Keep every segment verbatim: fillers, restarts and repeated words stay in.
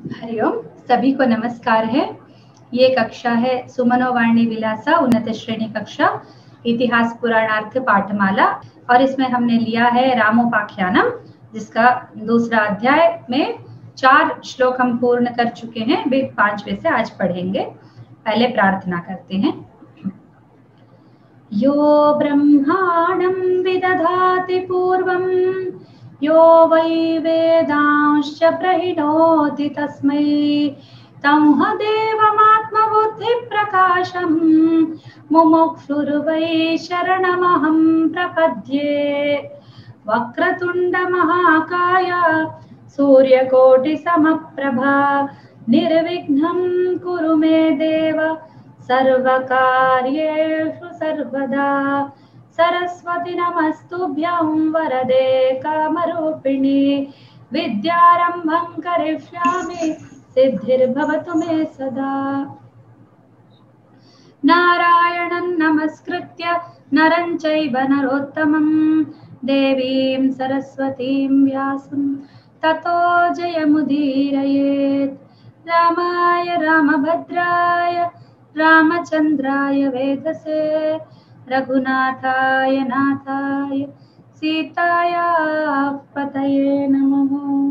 हरिओम, सभी को नमस्कार है। ये कक्षा है सुमनोवाणी विलासा उन्नत श्रेणी कक्षा इतिहास पुराणार्थ पाठमाला और इसमें हमने लिया है रामोपाख्यानम, जिसका दूसरा अध्याय में चार श्लोक हम पूर्ण कर चुके हैं। वे पांचवे से आज पढ़ेंगे। पहले प्रार्थना करते हैं। यो ब्रह्माणं विदधाति पूर्वं यो वै वेदांश्च प्रहिणोति तस्मै तं देवमात्मबुद्धिप्रकाशं मुमुक्षुर्वै शरणमहं प्रपद्ये। वक्रतुण्डमहाकाय सूर्यकोटिसमप्रभा निर्विघ्नं कुरु मे देव सर्वकार्येषु सर्वदा। सरस्वती नमस्तुभ्यं वरदे कामरूपिणी विद्यारम्भं करिष्यामि सिद्धिर्भवतु मे सदा। नारायणं नमस्कृत्य नरं चैव नरोत्तमं देवीं सरस्वतीं व्यासं ततो जयमुदीरयेत्। रामाय रामभद्राय रामचन्द्राय वेधसे रघुनाथाय नाथाय सीताया पतये नमः।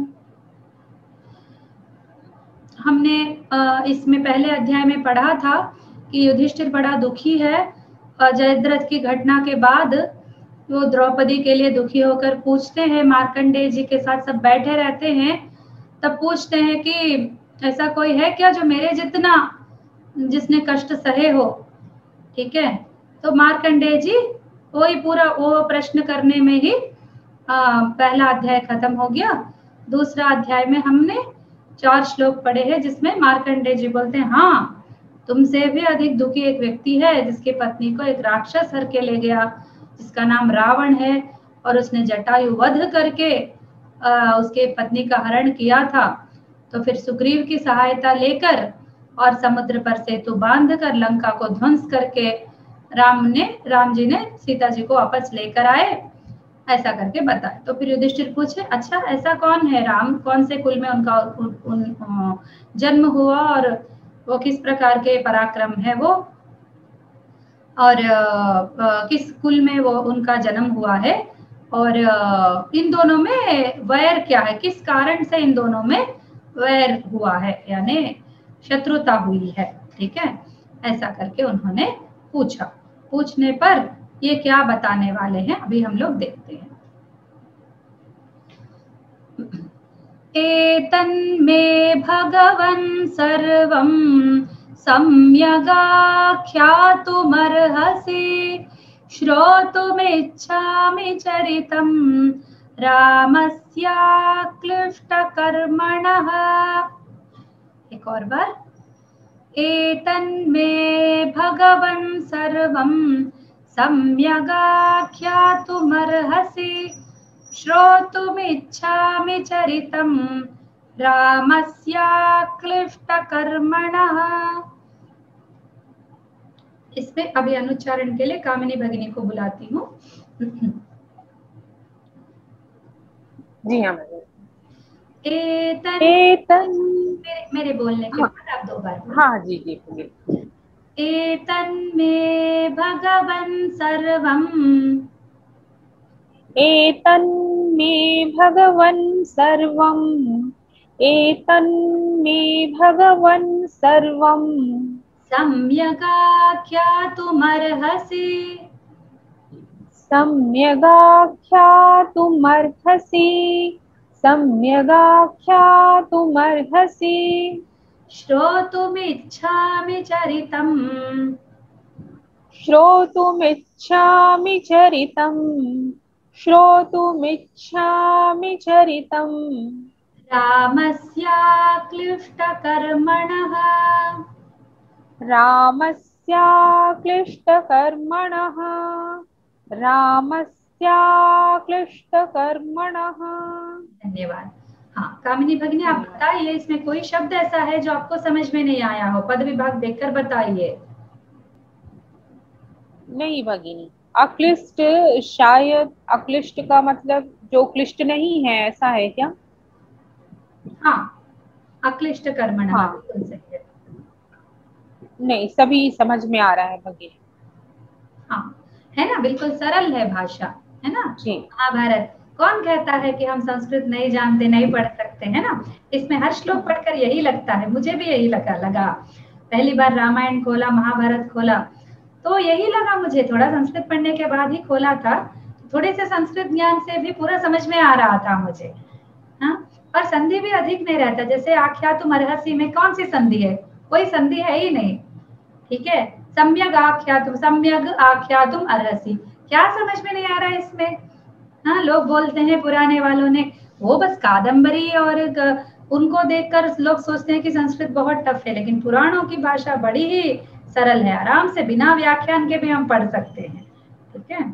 हमने इसमें पहले अध्याय में पढ़ा था कि युधिष्ठिर बड़ा दुखी है। जयद्रथ की घटना के बाद वो द्रौपदी के लिए दुखी होकर पूछते हैं, मार्कंडेय जी के साथ सब बैठे रहते हैं, तब पूछते हैं कि ऐसा कोई है क्या जो मेरे जितना जिसने कष्ट सहे हो। ठीक है, तो मार्कंडेय जी वही पूरा वो प्रश्न करने में ही आ, पहला अध्याय खत्म हो गया। दूसरा अध्याय में हमने चार श्लोक पढ़े हैं जिसमें मार्कंडेय जी बोलते हैं, हाँ तुमसे भी अधिक दुखी एक व्यक्ति है जिसकी पत्नी को एक राक्षस हर के ले गया, जिसका नाम रावण है, और उसने जटायु वध करके आ, उसके पत्नी का हरण किया था। तो फिर सुग्रीव की सहायता लेकर और समुद्र पर सेतु बांधकर लंका को ध्वंस करके राम ने राम जी ने सीता जी को वापस लेकर आए, ऐसा करके बताए। तो फिर युधिष्ठिर पूछे, अच्छा ऐसा कौन है, राम कौन से कुल में उनका उन, उन, जन्म हुआ और वो किस प्रकार के पराक्रम है वो, और किस कुल में वो उनका जन्म हुआ है, और इन दोनों में वैर क्या है, किस कारण से इन दोनों में वैर हुआ है, यानी शत्रुता हुई है। ठीक है, ऐसा करके उन्होंने पूछा। पूछने पर ये क्या बताने वाले हैं अभी हम लोग देखते हैं। एतन्मे भगवन् सर्वं सम्यगाख्यातुमर्हसि श्रोतुमिच्छामि चरितं रामस्याक्लिष्टकर्मणः। एक और बार, एतन्मे भगवन् सर्वं सम्यगाख्यातुमर्हसि श्रोतुमिच्छामि चरितं रामस्याक्लिष्टकर्मणः। इसमें अभी अनुच्चारण के लिए कामिनी भगिनी को बुलाती हूँ। जी हाँ। एतन, एतन मेरे, मेरे बोलने के बाद आप दो बार बोलो। हाँ जी जी बोलिए। एतन्मे भगवन् सर्वं एतन्मे भगवन् सर्वम् एतन्मे भगवन् सर्वम् सम्यगाख्यातुमर्हसि सम्यगाख्यातुमर्हसि सम्यगाख्यातुमर्हसि श्रोतुमिच्छामि चरितं श्रोतुमिच्छामि चरितं श्रोतुमिच्छामि चरितं रामस्याक्लिष्टकर्मणः रामस्याक्लिष्टकर्मणः रामस्याक्लिष्टकर्मणः। धन्यवाद। हाँ कामिनी भगिनी, आप बताइए इसमें कोई शब्द ऐसा है जो आपको समझ में नहीं आया हो, पद विभाग देखकर बताइए। नहीं भगिनी, अक्लिष्ट, शायद अक्लिष्ट का मतलब जो क्लिष्ट नहीं है, ऐसा है क्या? हाँ, अक्लिष्ट कर्मणः। हाँ। बिल्कुल सही है। नहीं, सभी समझ में आ रहा है भगिनी। हाँ, है ना, बिल्कुल सरल है भाषा, है ना। जी। महाभारत, कौन कहता है कि हम संस्कृत नहीं जानते, नहीं पढ़ सकते, है ना। इसमें हर श्लोक पढ़कर यही लगता है, मुझे भी यही लगा लगा पहली बार रामायण खोला, महाभारत खोला तो यही लगा मुझे। थोड़ा संस्कृत पढ़ने के बाद ही खोला था, थोड़े से संस्कृत ज्ञान से भी पूरा समझ में आ रहा था मुझे। हाँ, और संधि भी अधिक नहीं रहता। जैसे आख्यातुम अर्हसि में कौन सी संधि है, कोई संधि है ही नहीं, ठीक है। सम्यक आख्यातुम, सम्यक आख्यातुम अर्हसि, क्या समझ में नहीं आ रहा है इसमें। हाँ, लोग बोलते हैं पुराने वालों ने, वो बस कादम्बरी और उनको देखकर लोग सोचते हैं कि संस्कृत बहुत टफ है, लेकिन पुराणों की भाषा बड़ी ही सरल है, आराम से बिना व्याख्यान के भी हम पढ़ सकते हैं, ठीक है।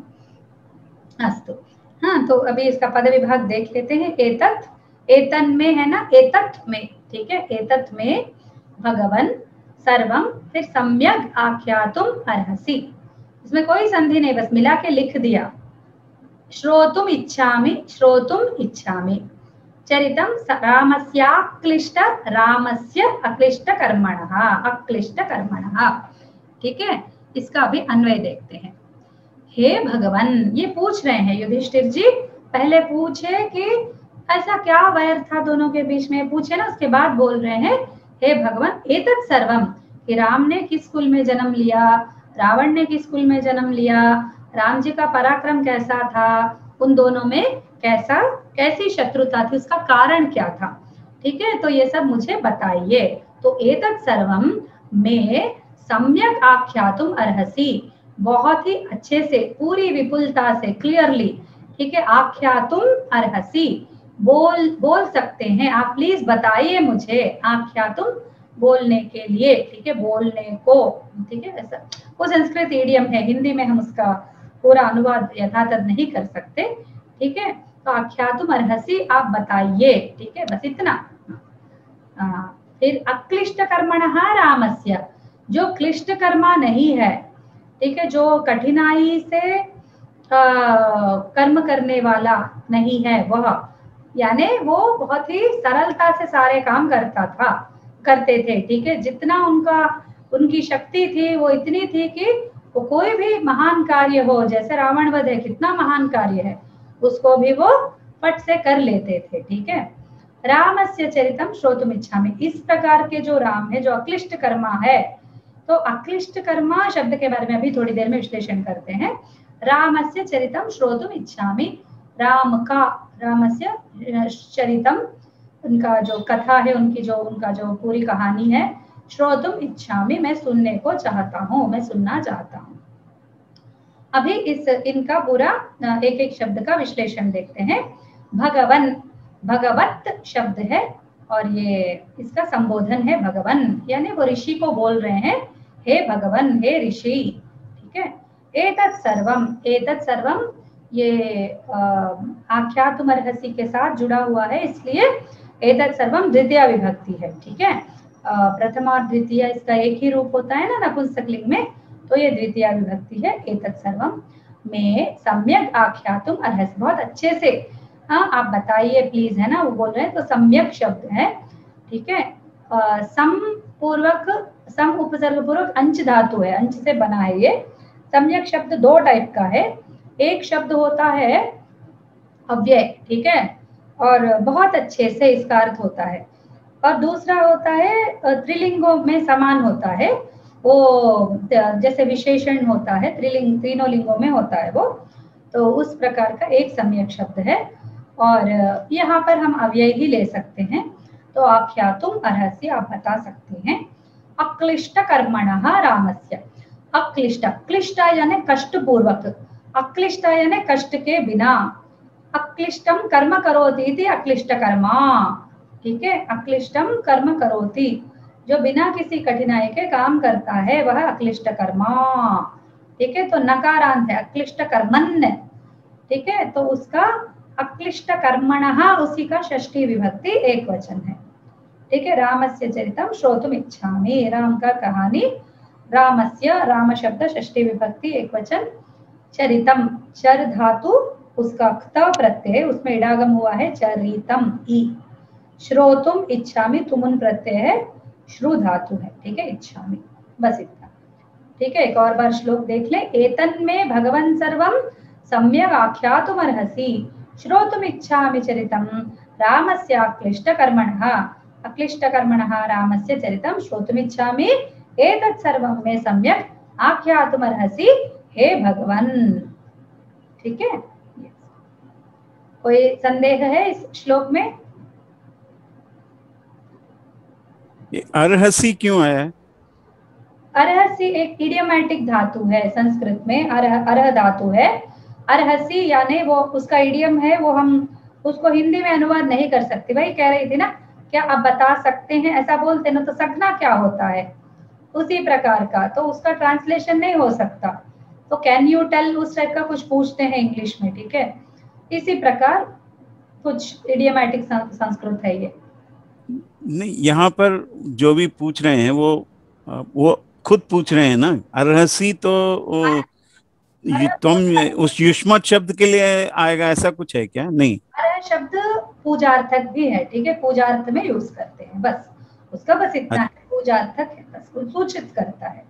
अस्तु, हाँ, तो अभी इसका पद विभाग देख लेते हैं। एतत्, एतन में है ना, एतत् में, ठीक है, एतत् में भगवन सर्वम, फिर सम्यक आख्यातुम अर्हसि, इसमें कोई संधि नहीं, बस मिला के लिख दिया। श्रोतुम इच्छामि, श्रोतुम इच्छामि, चरितम रामस्याक्लिष्ट, रामस्य अक्लिष्ट कर्मणः, अक्लिष्ट कर्मणः, ठीक है। इसका अभी अन्वय देखते हैं। हे भगवन, ये पूछ रहे हैं युधिष्ठिर जी, पहले पूछे कि ऐसा क्या वैर था दोनों के बीच में, पूछे ना, उसके बाद बोल रहे हैं हे भगवन एतत् सर्वम, कि राम ने किस कुल में जन्म लिया, रावण ने किस कुल में जन्म लिया, राम जी का पराक्रम कैसा था, उन दोनों में कैसा कैसी शत्रुता थी, उसका कारण क्या था, ठीक है, तो ये सब मुझे बताइए। तो एतत् सर्वम में सम्यक आख्यातुम अर्हसि, बहुत ही अच्छे से, पूरी विपुलता से, क्लियरली, ठीक है, आख्यातुम अर्हसि, बोल बोल सकते हैं आप, प्लीज बताइए मुझे, आख्यातुम बोलने के लिए, ठीक है, बोलने को, ठीक है, ऐसा वो संस्कृत ईडियम है, हिंदी में हम उसका पूरा अनुवाद यथातथ नहीं कर सकते, ठीक है। तो आख्यातुम अर्हसि, आप बताइए, ठीक है, बस इतना। आ, फिर अक्लिष्ट कर्मणः रामस्य, जो क्लिष्ट कर्मा नहीं है, ठीक है, जो कठिनाई से आ, कर्म करने वाला नहीं है, वह, यानी वो बहुत ही सरलता से सारे काम करता था, करते थे, ठीक है, जितना उनका उनकी शक्ति थी वो इतनी थी कि वो कोई भी महान कार्य हो, जैसे रावण वध है, कितना महान कार्य है, उसको भी वो फट से कर लेते थे, ठीक है। रामस्य चरितम श्रोतुम इच्छामि, इस प्रकार के जो राम है, जो अक्लिष्ट कर्मा है, तो अक्लिष्ट कर्मा शब्द के बारे में अभी थोड़ी देर में विश्लेषण करते हैं। रामस्य चरितम श्रोतुम इच्छामि, राम का, रामस्य चरितम, उनका जो कथा है, उनकी जो उनका जो पूरी कहानी है, श्रोतुम इच्छामि, मैं सुनने को चाहता हूँ, मैं सुनना चाहता हूँ। अभी इस इनका पूरा एक एक शब्द का विश्लेषण देखते हैं। भगवन, भगवत शब्द है और ये इसका संबोधन है भगवन, यानी वो ऋषि को बोल रहे हैं, हे भगवन, हे ऋषि, ठीक है। एतत् सर्वम, एतत् सर्वम ये आख्यातुम अर्हसि के साथ जुड़ा हुआ है, इसलिए एतत् सर्वम द्वितीय विभक्ति है, ठीक है। प्रथम और द्वितीय इसका एक ही रूप होता है ना नपुंसकलिंग में, तो ये द्वितीय विभक्ति है। एतत् सर्वम में सम्यक आख्यातुम अर्हसि, बहुत अच्छे से, हाँ, आप बताइए प्लीज, है ना, वो बोल रहे हैं, तो सम्यक शब्द है, ठीक है। सम पूर्वक, सम उपसर्ग पूर्वक अंश धातु है, अंश से बना है ये। सम्यक शब्द दो टाइप का है, एक शब्द होता है अव्यय, ठीक है, और बहुत अच्छे से इसका अर्थ होता है, और दूसरा होता है त्रिलिंगों में समान होता है, वो जैसे विशेषण होता है, त्रिलिंग तीनों लिंगों में होता है वो, तो उस प्रकार का एक सम्यक शब्द है। और यहाँ पर हम अव्यय ही ले सकते हैं, तो आख्यातुम अर्हसि आप बता सकते हैं। अक्लिष्ट कर्मणः रामस्य, अक्लिष्ट, क्लिष्ट यानी कष्ट पूर्वक, अक्लिष्ट यानी कष्ट के बिना, अक्लिष्टम कर्म करोति इति अक्लिष्ट कर्मा, ठीक है, अक्लिष्टम कर्म करोति, जो बिना किसी कठिनाई के काम करता है वह अक्लिष्ट कर्मा, ठीक है, तो नकारांत है, अक्लिष्ट कर्मन्, ठीक है, तो उसका अक्लिष्ट कर्मणः, उसी का षष्ठी विभक्ति एक वचन है, ठीक है। रामस्य चरितम श्रोतुम इच्छामि, राम का कहानी, रामस्य, राम शब्द षष्ठी विभक्ति एक वचन, चरितम, चर धातु उसका क्त प्रत्यय, उसमें इडागम हुआ है चरितम, ई, श्रोतुम इच्छामि, तुमुन प्रत्यय है, श्रु धातु है, ठीक है, इच्छामि, बस इतना, ठीक है। एक और बार श्लोक देख ले। एतन में भगवन् सर्वं सम्यक् आख्यातुमर्हसि, श्रोतुम इच्छामि चरितं रामस्य अक्लिष्टकर्मणः, अक्लिष्टकर्मणः रामस्य चरितं श्रोतुम इच्छामि, एतत् सर्वं में सम्यक् आख्यातुमर्हसि हे भगवन्, ठीक है। कोई संदेह है इस श्लोक में? ये अर्हसि क्यों है? अर्हसि एक इडियमेटिक धातु है संस्कृत में, अर्ह अर्ह धातु है। अर्हसि यानी वो उसका इडियम है, वो हम उसको हिंदी में अनुवाद नहीं कर सकते। भाई कह रही थी ना, क्या आप बता सकते हैं, ऐसा बोलते ना, तो सकना क्या होता है, उसी प्रकार का, तो उसका ट्रांसलेशन नहीं हो सकता, तो कैन यू टेल उस टाइप का कुछ पूछते हैं इंग्लिश में, ठीक है। इसी प्रकार कुछ इडियमेटिक संस्कृत है ये। नहीं, यहाँ पर जो भी पूछ रहे हैं वो वो खुद पूछ रहे हैं ना। अर्हसि तो तुम उस युष्मत शब्द के लिए आएगा, ऐसा कुछ है क्या? नहीं, अर्ह शब्द पूजार्थक भी है, ठीक है, पूजार्थ में यूज करते हैं, बस उसका बस इतना है, पूजार्थक है, बस वो सूचित करता है,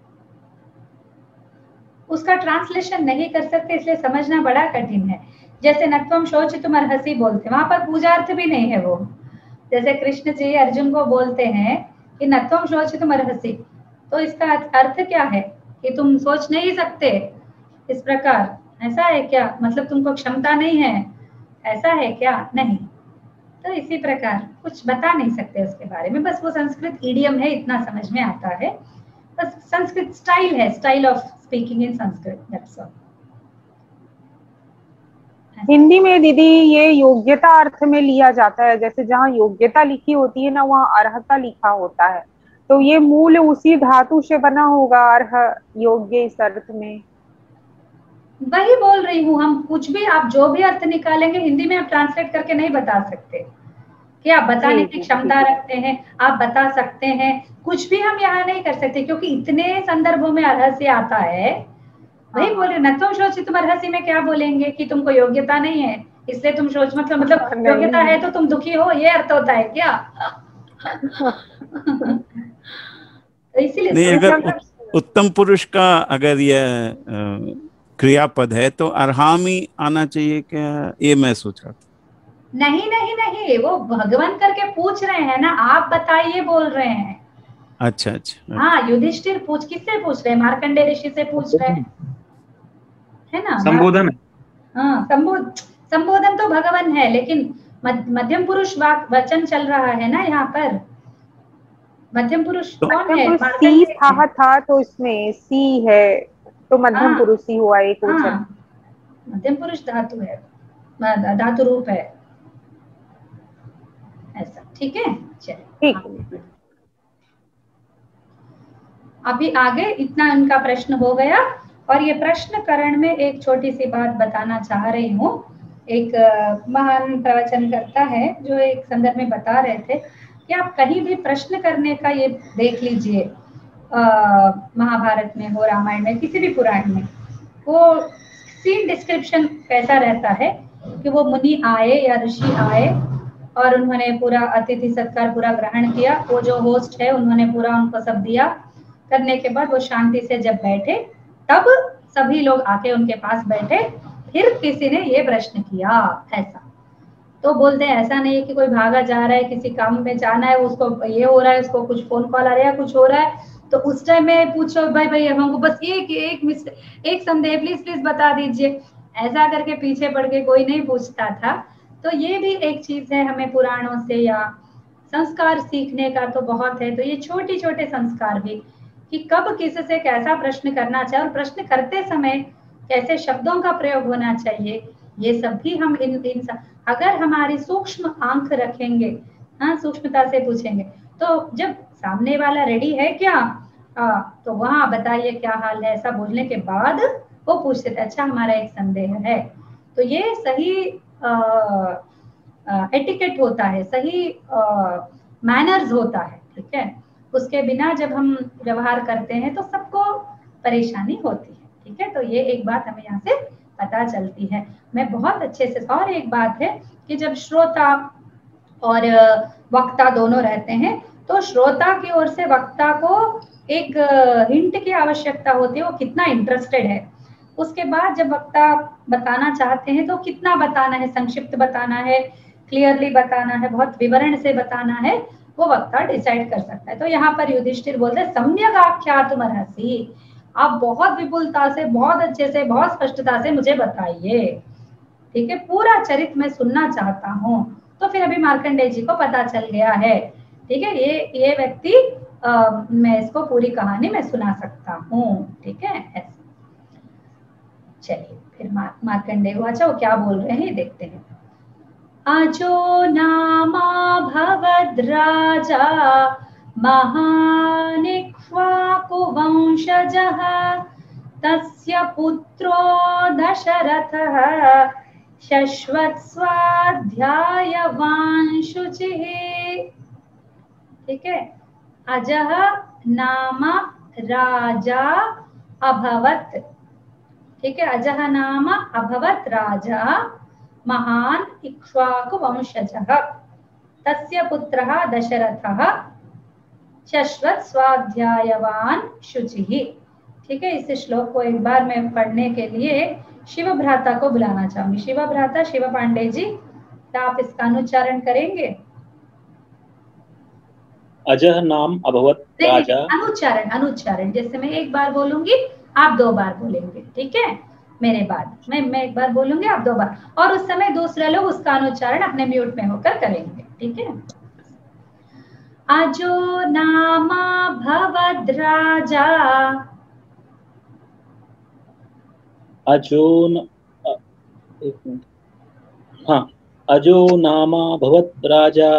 उसका ट्रांसलेशन नहीं कर सकते, इसलिए समझना बड़ा कठिन है। जैसे नत्वम शोचितुम अर्हसि बोलते, वहां पर पूजार्थ भी नहीं है वो। जैसे कृष्ण जी अर्जुन को बोलते हैं कि नत्वम शोचितुम अर्हसि, तो इसका अर्थ क्या है कि तुम सोच नहीं सकते इस प्रकार, ऐसा है क्या, मतलब तुमको क्षमता नहीं है, ऐसा है क्या? नहीं। तो इसी प्रकार कुछ बता नहीं सकते उसके बारे में, बस वो संस्कृत इडियम है, इतना समझ में आता है, बस संस्कृत स्टाइल है, style of speaking in Sanskrit, that's all. Hindi में दीदी ये योग्यता अर्थ में लिया जाता है, जैसे जहाँ योग्यता लिखी होती है ना, वहाँ अर्हता लिखा होता है, तो ये मूल उसी धातु से बना होगा, अर्ह योग्य, इस अर्थ में। वही बोल रही हूँ, हम कुछ भी, आप जो भी अर्थ निकालेंगे हिंदी में आप ट्रांसलेट करके नहीं बता सकते कि आप बताने की क्षमता रखते हैं, आप बता सकते हैं, कुछ भी हम यहाँ नहीं कर सकते, क्योंकि इतने संदर्भों में अर्हसि आता है। वही बोले नत्वम शोचितुम अर्हसि में क्या बोलेंगे कि तुमको योग्यता नहीं है इसलिए तुम सोच, मतलब मतलब योग्यता है तो तुम दुखी हो, ये अर्थ होता है क्या? इसीलिए अगर उत्तम पुरुष का अगर यह क्रियापद है तो अर्हामि आना चाहिए क्या, ये मैं सोच रहा था। नहीं नहीं नहीं, वो भगवान करके पूछ रहे हैं ना, आप बताइए बोल रहे हैं। अच्छा अच्छा, हाँ, युधिष्ठिर पूछ, किससे पूछ रहे हैं? मार्कंडेय ऋषि से पूछ रहे हैं, है ना, संबोधन। हाँ, संबोध संबोधन तो भगवान है, लेकिन मध्यम पुरुष वचन चल रहा है ना यहाँ पर। मध्यम पुरुष कौन है? सी था, था तो इसमें सी है, तो मध्यम पुरुष ही हुआ एक वचन। मध्यम पुरुष धातु है, धातु रूप है ऐसा, ठीक है। चलिए ठीक, अभी आगे इतना उनका प्रश्न हो गया। और ये प्रश्न करण में एक छोटी सी बात बताना चाह रही हूँ। एक महान प्रवचन करता है जो एक संदर्भ में बता रहे थे कि आप कहीं भी प्रश्न करने का ये देख लीजिए, महाभारत में हो, रामायण में, किसी भी पुराण में, वो सीन डिस्क्रिप्शन कैसा रहता है कि वो मुनि आए या ऋषि आए और उन्होंने पूरा अतिथि सत्कार पूरा ग्रहण किया, वो जो होस्ट है उन्होंने पूरा उनको सब दिया, करने के बाद वो शांति से जब बैठे तब सभी लोग आके उनके पास बैठे, फिर किसी ने ये प्रश्न किया ऐसा। तो बोलते हैं ऐसा नहीं है कि कोई भागा जा रहा है, किसी काम में जाना है, उसको ये हो रहा है, उसको कुछ फोन कॉल आ रहा है, कुछ हो रहा है, तो उस टाइम में पूछो भाई भाई हमको बस एक एक एक संदेह प्लीज प्लीज बता दीजिए, ऐसा करके पीछे पड़ के कोई नहीं पूछता था। तो ये भी एक चीज है, हमें पुराणों से या संस्कार सीखने का तो बहुत है। तो ये छोटे छोटे संस्कार भी कि कब किस से कैसा प्रश्न करना चाहिए और प्रश्न करते समय कैसे शब्दों का प्रयोग होना चाहिए, ये सब भी हम इन, इन अगर हमारी सूक्ष्म आंख रखेंगे, हाँ, सूक्ष्मता से पूछेंगे, तो जब सामने वाला रेडी है क्या, आ, तो वहाँ बताइए क्या हाल है, ऐसा बोलने के बाद वो पूछते थे अच्छा हमारा एक संदेह है। तो ये सही एटिकेट होता है, सही मैनर्स होता है, ठीक है। उसके बिना जब हम व्यवहार करते हैं तो सबको परेशानी होती है, ठीक है। तो ये एक बात हमें यहाँ से पता चलती है। मैं बहुत अच्छे से, और एक बात है कि जब श्रोता और वक्ता दोनों रहते हैं, तो श्रोता की ओर से वक्ता को एक हिंट की आवश्यकता होती है, वो कितना इंटरेस्टेड है। उसके बाद जब वक्ता बताना चाहते हैं तो कितना बताना है, संक्षिप्त बताना है, क्लियरली बताना है, बहुत विवरण से बताना है, वो वक्ता डिसाइड कर सकता है। तो यहाँ पर युधिष्ठिर बोलते हैं सम्यक आख्यातुमर्हसि, आप बहुत विपुलता से, बहुत अच्छे से, बहुत स्पष्टता से मुझे बताइए, ठीक है, पूरा चरित्र मैं सुनना चाहता हूँ। तो फिर अभी मार्कंडेय जी को पता चल गया है, ठीक है, ये ये व्यक्ति आ, मैं इसको पूरी कहानी में सुना सकता हूँ, ठीक है, ऐसे। चलिए फिर मार, मार्कंडेय को, अच्छा वो क्या बोल रहे हैं देखते हैं। अजो नामा भवद्राजा महानिक्ष्वाकुवंशजः तस्य पुत्रो दशरथः शश्वत्स्वाध्यायवान् शुचिः, ठीक है। अजः नाम राजा अभवत्, ठीक है, अजः नाम अभवत् राजा महान इक्ष्वाकु वंशजः तस्य पुत्रः दशरथः शश्वत् स्वाध्यायवान् शुचिः, ठीक है। इस श्लोक को एक बार मैं पढ़ने के लिए शिव भ्राता को बुलाना चाहूंगी। शिव भ्राता, शिव पांडे जी, क्या आप इसका अनुच्चारण करेंगे? अजह नाम अभवत राजा, अनुच्चारण अनुच्चारण जैसे मैं एक बार बोलूंगी आप दो बार बोलेंगे, ठीक है, मेरे बाद मैं मैं एक बार बोलूंगी आप दो बार, और उस समय दूसरे लोग उसका अनुच्चारण अपने म्यूट में होकर करेंगे, ठीक है। अजो नामा भवद राजा, अजो न, एक मिनट, हाँ, अजो नामा भवत राजा,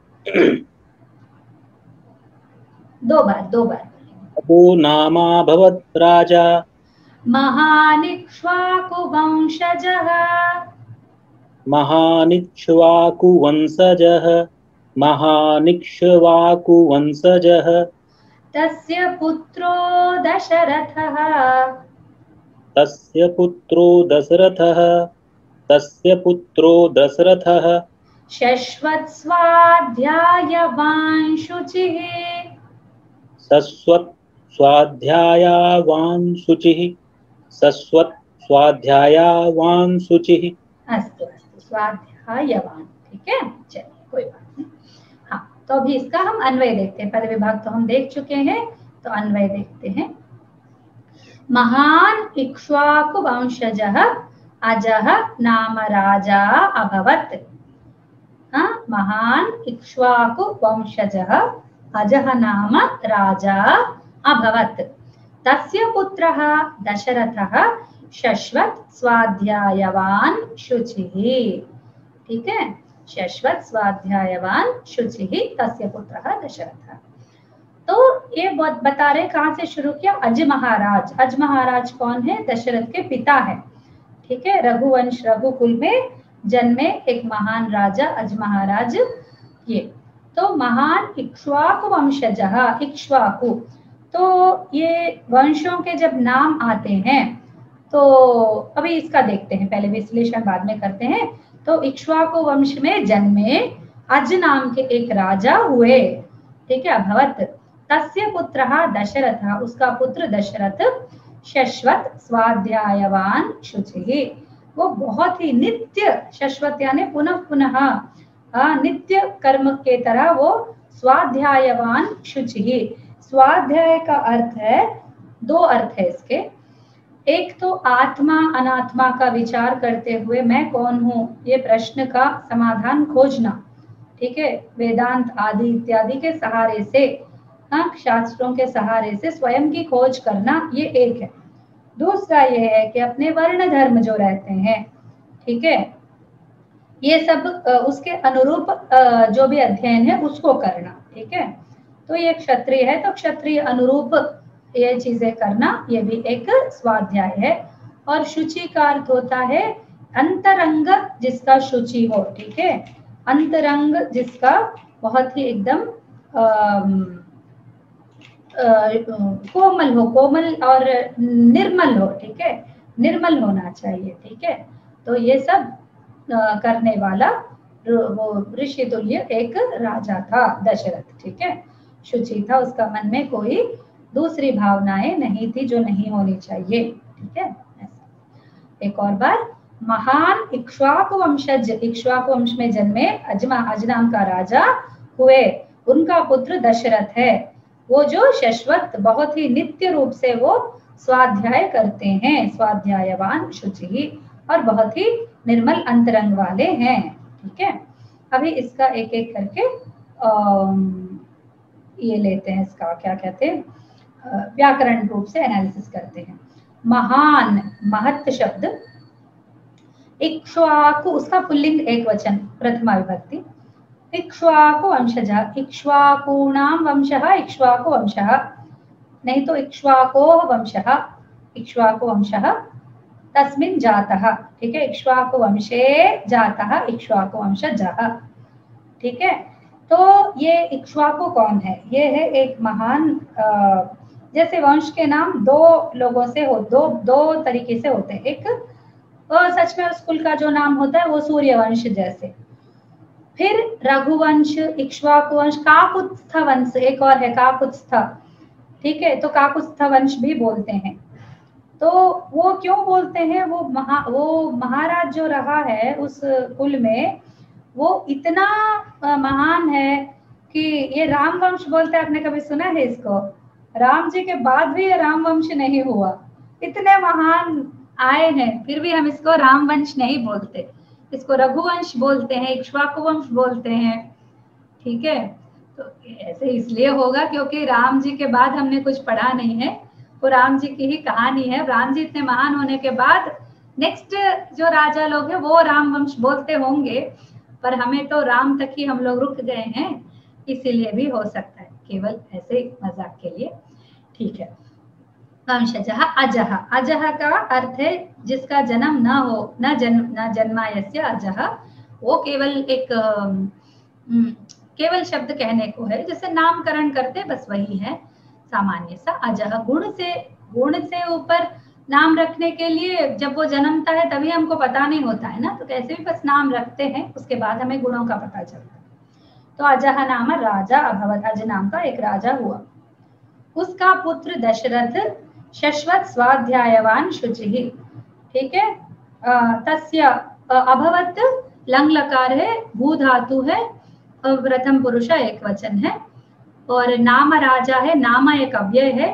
दो बार दो बार अजो नामा भवत राजा महानिक्ष्वाकु वंशजः, महानिक्ष्वाकु वंशजः, महानिक्ष्वाकु वंशजः तस्य पुत्रो दशरथः, तस्य पुत्रो दशरथः, तस्य पुत्रो दशरथः शश्वत् स्वाध्यायवान् शुचिः, शश्वत् स्वाध्यायवान् शुचिः, शश्वत् स्वाध्यायवान् शुचिः। अस्तु अस्तु, स्वाध्यायवान्, ठीक है, चलिए कोई बात नहीं। हाँ, तो अभी इसका हम अन्वय देखते हैं। पद विभाग तो हम देख चुके हैं, तो अन्वय देखते हैं। महान इक्ष्वाकु वंशजः अजः नाम राजा अभवत्, हाँ, महान इक्ष्वाकु वंशजः अजः नाम राजा अभवत्, तस्य पुत्रः दशरथः शश्वत् स्वाध्यायवान् शुचिः, ठीक है, शश्वत् स्वाध्यायवान् शुचिः तस्य पुत्रः दशरथः। तो ये बता रहे कहाँ से शुरू किया, अज महाराज। अज महाराज कौन है? दशरथ के पिता है, ठीक है, रघुवंश रघुकुल में जन्मे एक महान राजा अज महाराज। ये तो महान इक्ष्वाकु वंशजः, इक्ष्वाकु, तो ये वंशों के जब नाम आते हैं तो अभी इसका देखते हैं, पहले विश्लेषण बाद में करते हैं। तो इक्ष्वाकु वंश में जन्मे अज नाम के एक राजा हुए, ठीक है, अभवत, तस्य पुत्रः दशरथ, उसका पुत्र दशरथ, शश्वत स्वाध्यायवान शुचिः, वो बहुत ही नित्य, शश्वत यानी पुनः पुनः नित्य कर्म के तरह वो स्वाध्यायवान शुचिः। स्वाध्याय का अर्थ है, दो अर्थ है इसके, एक तो आत्मा अनात्मा का विचार करते हुए मैं कौन हूँ ये प्रश्न का समाधान खोजना, ठीक है, वेदांत आदि इत्यादि के सहारे से, हाँ, शास्त्रों के सहारे से स्वयं की खोज करना, ये एक है। दूसरा ये है कि अपने वर्ण धर्म जो रहते हैं, ठीक है, ये सब उसके अनुरूप जो भी अध्ययन है उसको करना, ठीक है। तो ये क्षत्रिय है तो क्षत्रिय अनुरूप ये चीजें करना, ये भी एक स्वाध्याय है। और शुचि का अर्थ होता है अंतरंग जिसका शुचि हो, ठीक है, अंतरंग जिसका बहुत ही एकदम कोमल हो, कोमल और निर्मल हो, ठीक है, निर्मल होना चाहिए, ठीक है। तो ये सब आ, करने वाला वो ऋषि तुल्य एक राजा था दशरथ, ठीक है। शुचि था, उसका मन में कोई दूसरी भावनाएं नहीं थी जो नहीं होनी चाहिए, ठीक है। एक और बार, महान इक्ष्वाकु वंशज, इक्ष्वाकु वंश में जन्मे अजमा अज नाम का राजा हुए, उनका पुत्र दशरथ है, वो जो शाश्वत बहुत ही नित्य रूप से वो स्वाध्याय करते हैं, स्वाध्यायवान शुचि, और बहुत ही निर्मल अंतरंग वाले हैं, ठीक है। अभी इसका एक एक करके आ, ये लेते हैं, इसका क्या कहते हैं, व्याकरण रूप से एनालिसिस करते हैं। महान, महत् शब्द, इक्ष्वाकु उसका पुल्लिंग एक वचन प्रथमा विभक्ति, इक्ष्वाकु वंशजः, इक्ष्वाकूणां वंशः इक्ष्वाकु वंशः, नहीं तो इक्ष्वाकोः वंशः, इक्ष्वाकु वंशः तस्मिन् जातः, ठीक है। इक्ष्वाकु वंशे जातः इक्ष्वाकु वंशजः, ठीक है। तो ये इक्ष्वाकु कौन है? ये है एक महान, जैसे वंश के नाम दो लोगों से हो, दो दो तरीके से होते हैं। एक और सच में उस कुल का जो नाम होता है वो सूर्यवंश जैसे, फिर रघुवंश, इक्ष्वाकु वंश, काकुत्स्थ वंश एक और है, काकुत्स्थ, ठीक है। तो काकुत्स्थ वंश भी बोलते हैं। तो वो क्यों बोलते हैं? वो महा वो महाराज जो रहा है उस कुल में, वो इतना महान है कि ये राम वंश बोलते हैं। आपने कभी सुना है इसको? राम जी के बाद भी ये राम वंश नहीं हुआ, इतने महान आए हैं, फिर भी हम इसको राम वंश नहीं बोलते, इसको रघुवंश बोलते हैं, इक्ष्वाकु वंश बोलते हैं, ठीक है। तो ऐसे इसलिए होगा क्योंकि राम जी के बाद हमने कुछ पढ़ा नहीं है, वो राम जी की ही कहानी है। राम जी इतने महान होने के बाद नेक्स्ट जो राजा लोग हैं वो राम वंश बोलते होंगे, पर हमें तो राम तक ही हम लोग रुक गए हैं, इसीलिए भी हो सकता है, केवल ऐसे मजाक के लिए, ठीक है। वंशजः अजः, अजः का अर्थ है जिसका जन्म न हो, न जन्म न जन्मायस्य अजः, वो केवल एक केवल शब्द कहने को है, जैसे नामकरण करते बस वही है सामान्य सा। अजः गुण से, गुण से ऊपर नाम रखने के लिए जब वो जन्मता है तभी हमको पता नहीं होता है ना, तो कैसे भी बस नाम रखते हैं, उसके बाद हमें गुणों का पता चलता है। तो अजः नाम राजा अभवत्, अज नाम का एक राजा हुआ, उसका पुत्र दशरथ शाश्वत स्वाध्यायवान शुचिः, ठीक है। तस्य अभवत् लंग लकार है, भू धातु है, प्रथम पुरुष एक वचन है, और नाम राजा है, नाम एक अव्यय है,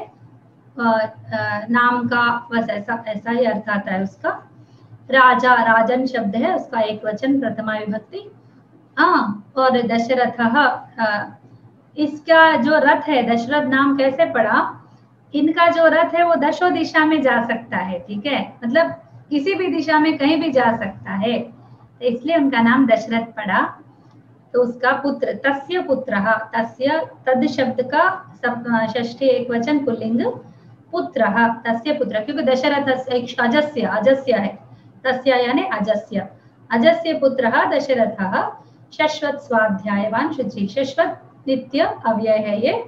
नाम का बस ऐसा ऐसा ही अर्थ आता है उसका। राजा, राजन शब्द है, उसका एक वचन प्रथमा विभक्ति। हाँ, और दशरथ, इसका जो रथ है, दशरथ नाम कैसे पड़ा? इनका जो रथ है वो दशो दिशा में जा सकता है, ठीक है, मतलब किसी भी दिशा में कहीं भी जा सकता है, तो इसलिए उनका नाम दशरथ पड़ा। तो उसका पुत्र, तस्य पुत्रः, तस्य तद शब्द का षष्ठी एक वचन पुल्लिंग, पुत्रः, तस्य पुत्र, क्योंकि दशरथ अजस्य अजस्य है, तस्य यानी अजस्य, अजस्य पुत्रः दशरथः शाश्वत स्वाध्यायवान शुचि, शाश्वत नित्य अव्यय है, ये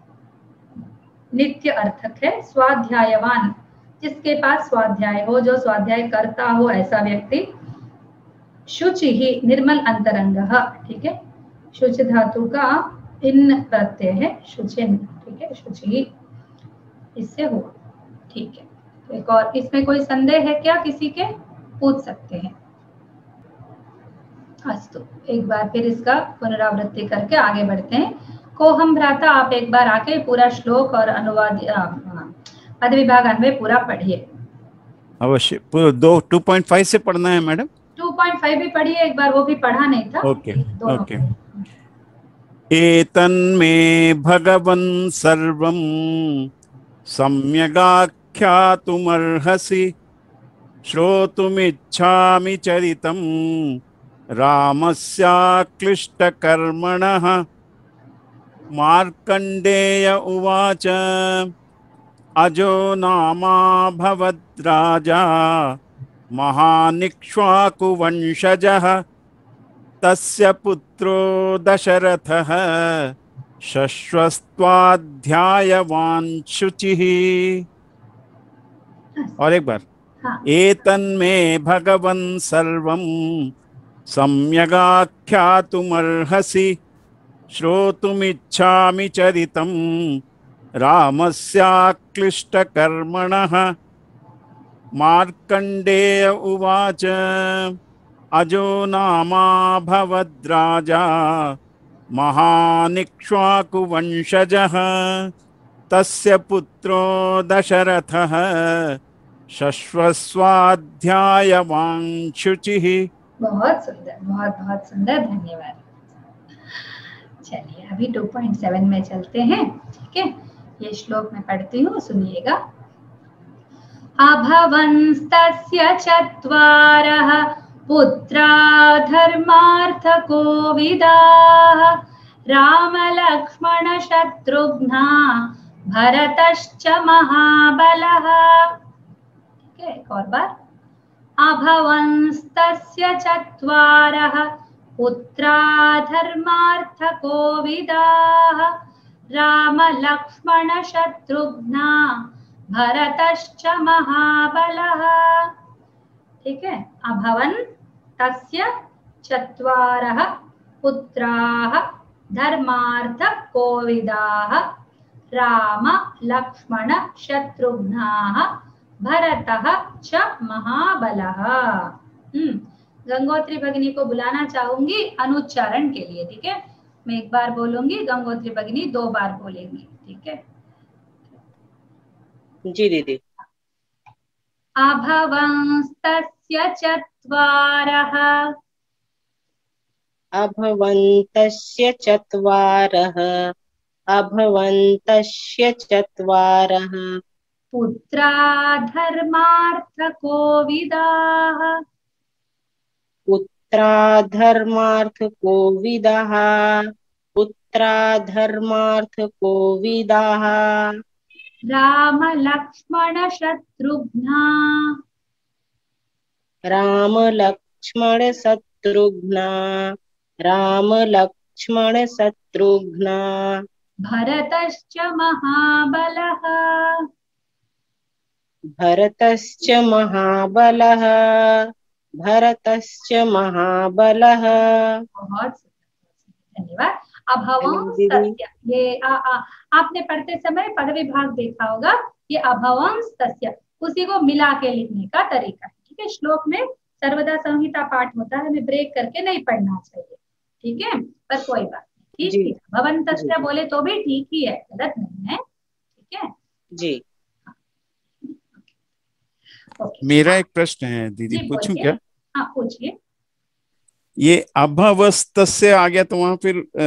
नित्य अर्थक है। स्वाध्यायवान, जिसके पास स्वाध्याय हो, जो स्वाध्याय करता हो ऐसा व्यक्ति। शुचि ही, निर्मल अंतरंग, ठीक है। शुच धातु का इन प्रत्यय है, शुचिन, ठीक है, शुचि इससे हुआ, ठीक है। तो एक और, इसमें कोई संदेह है क्या किसी के? पूछ सकते हैं। अस्तु, एक बार फिर इसका पुनरावृत्ति करके आगे बढ़ते हैं। कोहम भ्राता, आप एक बार आके पूरा श्लोक और अनुवाद पद विभाग अन्वय पूरा पढ़िए। अवश्य, दो टू पॉइंट फाइव से पढ़ना है मैडम? टू पॉइंट फाइव भी पढ़िए एक बार, वो भी पढ़ा नहीं था। Okay okay. एतन्मे भगवन् सर्वं सम्यगाख्यातुमर्हसि, श्रोतुमिच्छामि चरितं रामस्याक्लिष्टकर्मणः। मार्कण्डेय उवाच अजो नामा भवद्राजा महानिक्ष्वाकुवंशजः, तस्य पुत्रो दशरथः शश्वस्त्वाध्यायवान् शुचिः। और एक बार, हाँ। एतन्मे भगवन् सर्वं सम्यगाख्यातुमर्हसि श्रोतुमिच्छामि चरितं रामस्याक्लिष्टकर्मणः। मार्कण्डेय उवाच अजो नामा भवद्राजा महानिक्ष्वाकुवंशजः तस्य पुत्रो दशरथः शश्वस्वाध्यायवान् शुचिः। बहुत सुंदर, बहुत बहुत सुंदर, धन्यवाद। चलिए अभी टू पॉइंट सेवन में चलते हैं। ठीक है, ये श्लोक मैं पढ़ती हूँ, सुनिएगा। अभवंस्तस्य चत्वारः पुत्रा धर्मार्थकोविदाः रामलक्ष्मण शत्रुघ्ना भरतश्च महाबलः। ठीक है, एक और बार। अभवंस्तस्य चत्वारः पुत्रा धर्मार्थकोविदाः रामलक्ष्मण शत्रुघ्ना भरतश्च महाबलः। ठीक है, अभवन् तस्य चत्वारः पुत्राः धर्मार्थकोविदाः राम लक्ष्मण शत्रुघ्नाः भरतः च महाबलः। हम्म गंगोत्री भगिनी को बुलाना चाहूंगी अनुच्चारण के लिए। ठीक है, मैं एक बार बोलूंगी, गंगोत्री भगिनी दो बार बोलेंगी। ठीक है जी दीदी। अभवंस्तस्य चत्वारः अभवन्तस्य चत्वारः अभवन्तस्य चत्वारः पुत्रा धर्मार्थकोविदाः पुत्रा धर्मार्थकोविदाः पुत्रा धर्मार्थकोविदाः राम लक्ष्मण शत्रुघ्ना राम लक्ष्मण शत्रुघ्ना राम लक्ष्मण शत्रुघ्ना भरतश्च महाबलः भरतश्च महाबलः भरतश्च महाबलः। बहुत धन्यवाद। अभवंस्तस्य, ये आ, आ, आपने पढ़ते समय पद विभाग देखा होगा, ये अभवंस्तस्य उसी को मिला के लिखने का तरीका है। ठीक है, श्लोक में सर्वदा संहिता पाठ होता है, हमें ब्रेक करके नहीं पढ़ना चाहिए। ठीक है, पर कोई बात नहीं, ठीक है। भवंतस्य बोले तो भी ठीक ही है, गलत नहीं है। ठीक है जी। मेरा एक प्रश्न है दीदी, पूछूं क्या? हाँ पूछिए। ये अभवस्तस्य आ गया तो वहां फिर आ,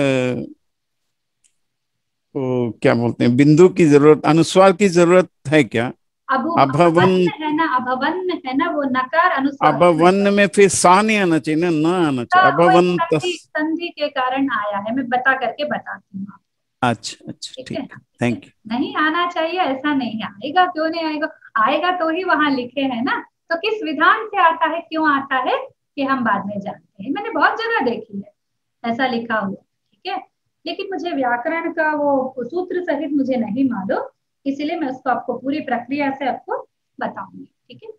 ओ, क्या बोलते हैं, बिंदु की जरूरत, अनुस्वार की जरूरत है क्या? अभवन है ना, अभवन है ना, वो नकार अनुस्वार। अभवन में फिर सा नहीं आना चाहिए ना, न आना चाहिए। अभवन संधि के कारण आया है, मैं बता करके बताती हूँ। अच्छा अच्छा, ठीक है, थैंक यू। नहीं आना चाहिए ऐसा नहीं, आएगा क्यों नहीं आएगा, आएगा तो ही वहां लिखे है ना। तो किस विधान से आता है, क्यों आता है, कि हम बाद में जानते हैं। मैंने बहुत जगह देखी है ऐसा लिखा हुआ। ठीक है, लेकिन मुझे व्याकरण का वो सूत्र सहित मुझे नहीं मालूम, इसलिए मैं उसको आपको पूरी प्रक्रिया से आपको बताऊंगी। ठीक है,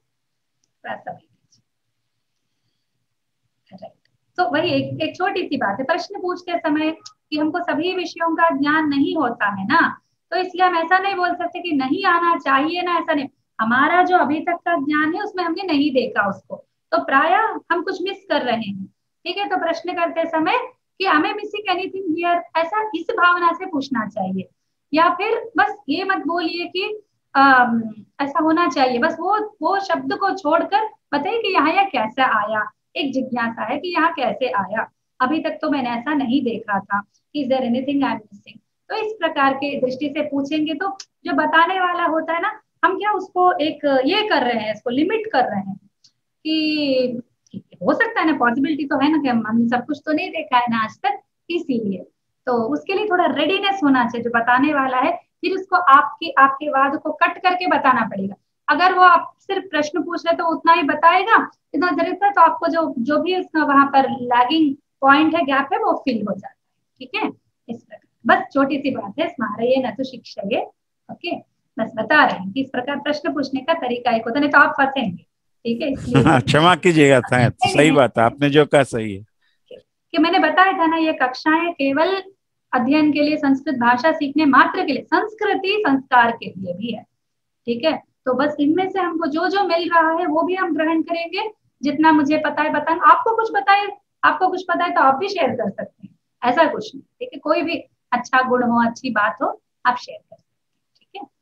तो वही एक, एक छोटी सी बात है, प्रश्न पूछते समय कि हमको सभी विषयों का ज्ञान नहीं होता है ना, तो इसलिए हम ऐसा नहीं बोल सकते कि नहीं आना चाहिए ना, ऐसा नहीं। हमारा जो अभी तक का ज्ञान है उसमें हमने नहीं देखा उसको, तो प्राय हम कुछ मिस कर रहे हैं। ठीक है, तो प्रश्न करते समय कि हमें मिसिंग एनीथिंग हियर, ऐसा इस भावना से पूछना चाहिए। या फिर बस ये मत बोलिए कि आ, ऐसा होना चाहिए, बस वो वो शब्द को छोड़कर बताइए कि यहाँ यह कैसे आया, एक जिज्ञासा है कि यहाँ कैसे आया, अभी तक तो मैंने ऐसा नहीं देखा था, is there anything I am missing. तो इस प्रकार के दृष्टि से पूछेंगे तो जो बताने वाला होता है ना, हम क्या उसको एक ये कर रहे हैं, इसको लिमिट कर रहे हैं कि हो सकता है ना, पॉसिबिलिटी तो है ना कि हमने सब कुछ तो नहीं देखा है ना आज तक, इसीलिए तो उसके लिए थोड़ा रेडीनेस होना चाहिए जो बताने वाला है। फिर उसको आपके आपके वाद को कट करके बताना पड़ेगा। अगर वो आप सिर्फ प्रश्न पूछ रहे तो उतना ही बताएगा, इतना जरूरत है तो आपको जो जो भी उसका वहां पर लैगिंग पॉइंट है, गैप है, वो फिल हो जाता है। ठीक है, इस प्रकार बस छोटी सी बात है, स्मारये न तो शिक्षये। ओके, बस बता रहे हैं कि इस प्रकार प्रश्न पूछने का तरीका एक होता, नहीं तो आप फंसेंगे। ठीक है, इसलिए क्षमा कीजिएगा था, सही बात है, आपने जो कहा सही है कि मैंने बताया था ना, ये कक्षाएं केवल अध्ययन के लिए, संस्कृत भाषा सीखने मात्र के लिए, संस्कृति संस्कार के लिए भी है। ठीक है, तो बस इनमें से हमको जो जो मिल रहा है वो भी हम ग्रहण करेंगे, जितना मुझे पता है बताएं। आपको कुछ पता है, आपको कुछ पता है तो आप भी शेयर कर सकते हैं, ऐसा कुछ नहीं। ठीक है, कोई भी अच्छा गुण हो, अच्छी बात हो, आप शेयर कर सकते हैं। ठीक है,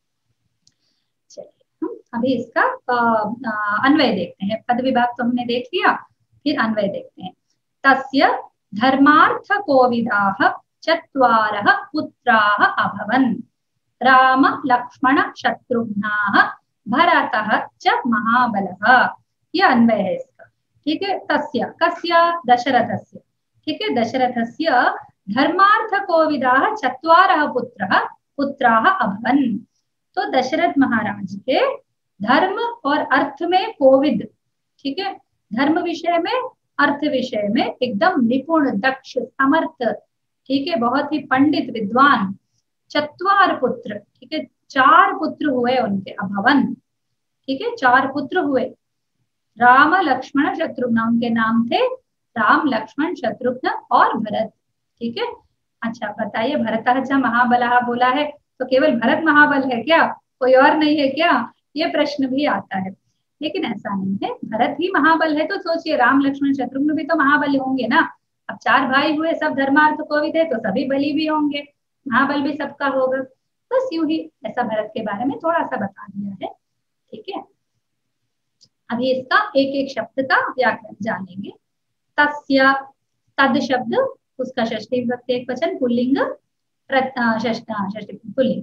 चलिए हम अभी इसका अन्वय देखते हैं। पद विभाग तो हमने देख लिया, फिर अन्वय देखते हैं। तस्य धर्मार्थ कोविदाः चत्वारः पुत्राः अभवन्, राम लक्ष्मण शत्रुघ्नाः भरतः च महाबलः। ये अन्वय है इसका। ठीक है, तस्य कस्य, दशरथस्य। ठीक है, दशरथस्य धर्मार्थ कोविदाः चत्वारः पुत्रः पुत्राः अभवन्। तो दशरथ महाराज के धर्म और अर्थ में कोविद, ठीक है, धर्म विषय में, अर्थ विषय में एकदम निपुण, दक्ष, समर्थ, ठीक है, बहुत ही पंडित विद्वान चत्वार पुत्र, ठीक है, चार पुत्र हुए उनके, अभवन। ठीक है, चार पुत्र हुए, राम लक्ष्मण शत्रुघ्न, उनके नाम थे राम लक्ष्मण शत्रुघ्न और भरत। ठीक है, अच्छा बताइए, भरतः च महाबलः बोला है तो केवल भरत महाबल है क्या, कोई और नहीं है क्या, ये प्रश्न भी आता है। लेकिन ऐसा नहीं है, भरत ही महाबल है तो सोचिए राम लक्ष्मण शत्रुघ्न भी तो महाबल होंगे ना। अब चार भाई हुए, सब धर्मार्थ कोविद है तो सभी बली भी होंगे, महाबल भी सबका होगा। बस यूं ही ऐसा भरत के बारे में थोड़ा सा बता दिया है। ठीक है, अभी इसका एक एक शब्द का व्याकरण जानेंगे। तस्य, तद शब्द, उसका षष्ठी विभक्ति एक वचन, पुल्लिंग, षष्ठी पुल्लिंग।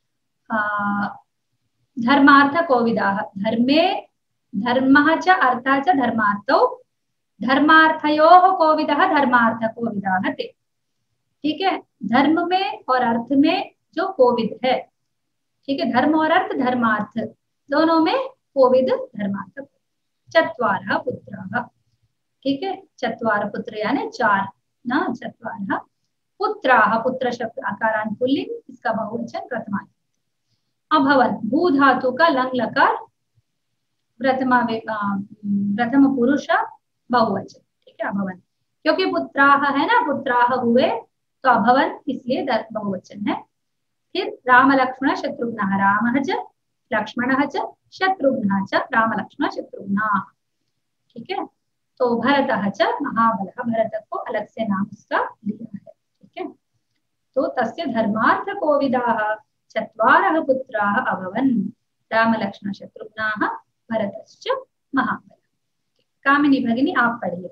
धर्मार्थ कोविदाः, धर्मे धर्मः च अर्थः च धर्मार्थौ, धर्मार्थयोः कोविदः धर्मार्थ कोविदाः ते। ठीक है, धर्म में और अर्थ में जो कोविद है, ठीक है, धर्म और अर्थ, धर्मार्थ दोनों में कोविद धर्मार्थ। चत्वारः पुत्राः, ठीक है, चत्वार पुत्र यानी चार ना, चत्वारः पुत्राः, पुत्र शब्द आकारांत पुल्लिंग, इसका बहुवचन प्रथमा। अभवन, भू धातु का लंग लकार प्रथमा प्रथम पुरुष बहुवचन। ठीक है, अभवन, क्योंकि पुत्राः है ना, पुत्राः हुए तो अभवन इसलिए बहुवचन है। फिर राम लक्ष्मण शत्रुघ्न, रामः च लक्ष्मणः च शत्रुघ्नः च, राम लक्ष्मण शत्रुघ्नः। ठीक है, तो भरतः च महाबलः, भरत को अलग से नाम उसका लिया है। ठीक है, तो तस्य धर्मार्थ कोविदाः चत्वारः पुत्राः अभवन्, राम लक्ष्मण शत्रुघ्नाः भरतश्च महाबलः। कामिनी भगिनी आप पढ़िए।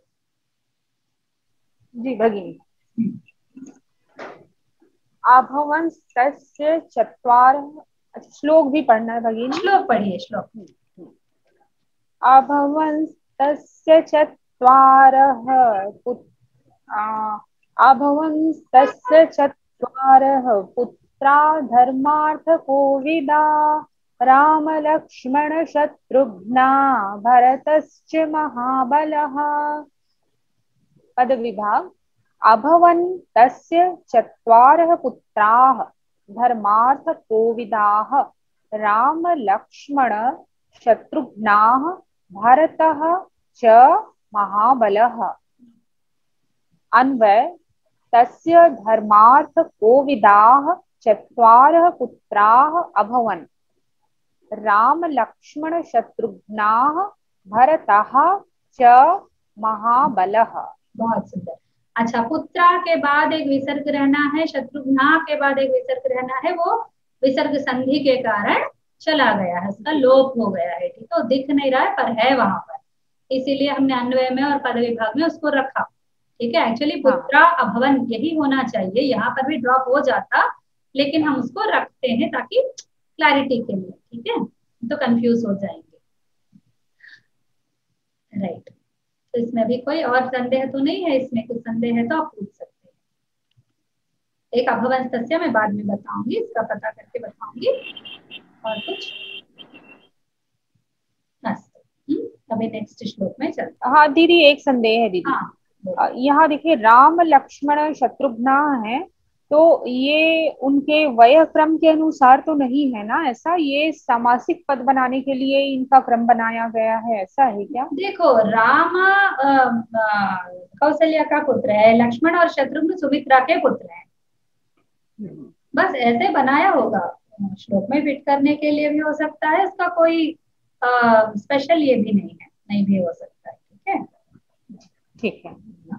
जी भगिनी। अभवन् तस्य चत्वारः, श्लोक भी पढ़ना है भगिनी? श्लोक पढ़िए, श्लोक। अभवन् तस्य चत्वारः पुत्राः, अभवन् तस्य चत्वारः पुत्रा धर्मार्थ कोविदा, राम लक्ष्मण शत्रुघ्ना भरतश्च महाबलः। पद विभाग। अभवन् तस्य चत्वारः पुत्राः धर्मार्थ कोविदाः, राम लक्ष्मण शत्रुघ्नाः भरतः च महाबलः। अन्वय। तस्य धर्मार्थ कोविदाः चत्वारः पुत्राः अभवन्, राम लक्ष्मण शत्रुघ्नाः भरतः च महाबलः। बहुत सुंदर। अच्छा, पुत्रा के बाद एक विसर्ग रहना है, शत्रुघ्ना के बाद एक विसर्ग रहना है, वो विसर्ग संधि के कारण चला गया है, उसका लोप हो गया है। ठीक है, तो दिख नहीं रहा है पर है वहां पर, इसीलिए हमने अन्वय में और पद विभाग में उसको रखा। ठीक है, एक्चुअली पुत्रा अभवन यही होना चाहिए, यहाँ पर भी ड्रॉप हो जाता, लेकिन हम उसको रखते हैं ताकि क्लैरिटी के लिए। ठीक है, तो कंफ्यूज हो जाएंगे। राइट, तो इसमें भी कोई और संदेह तो नहीं है? इसमें कुछ संदेह है तो आप पूछ सकते हैं। एक अभवन तस्य मैं बाद में बताऊंगी, इसका पता करके बताऊंगी। और कुछ? अभी नेक्स्ट श्लोक में चलते। हाँ दीदी, एक संदेह है दीदी। हाँ, यहाँ देखिए राम लक्ष्मण शत्रुघ्न है, तो ये उनके वय क्रम के अनुसार तो नहीं है ना, ऐसा ये सामासिक पद बनाने के लिए इनका क्रम बनाया गया है, ऐसा है क्या? देखो, राम अ, अ, कौशल्या का पुत्र है, लक्ष्मण और शत्रुघ्न सुमित्रा के पुत्र हैं, बस ऐसे बनाया होगा। श्लोक में फिट करने के लिए भी हो सकता है, इसका कोई स्पेशल ये भी नहीं है, नहीं भी हो सकता है। ठीक है, ठीक है।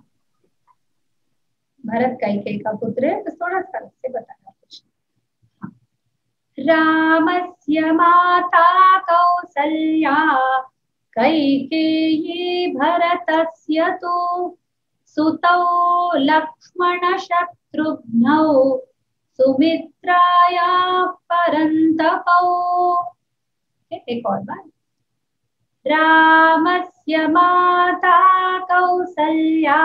भरत कैकेयी का पुत्र है, तो थोड़ा सा से बताना कुछ। रामस्य माता कौसल्या कैकेयी भरतस्य तु सुतौ लक्ष्मण शत्रुघ्नौ सुमित्राया परन्तपौ। एक और बार, रामस्य माता कौसल्या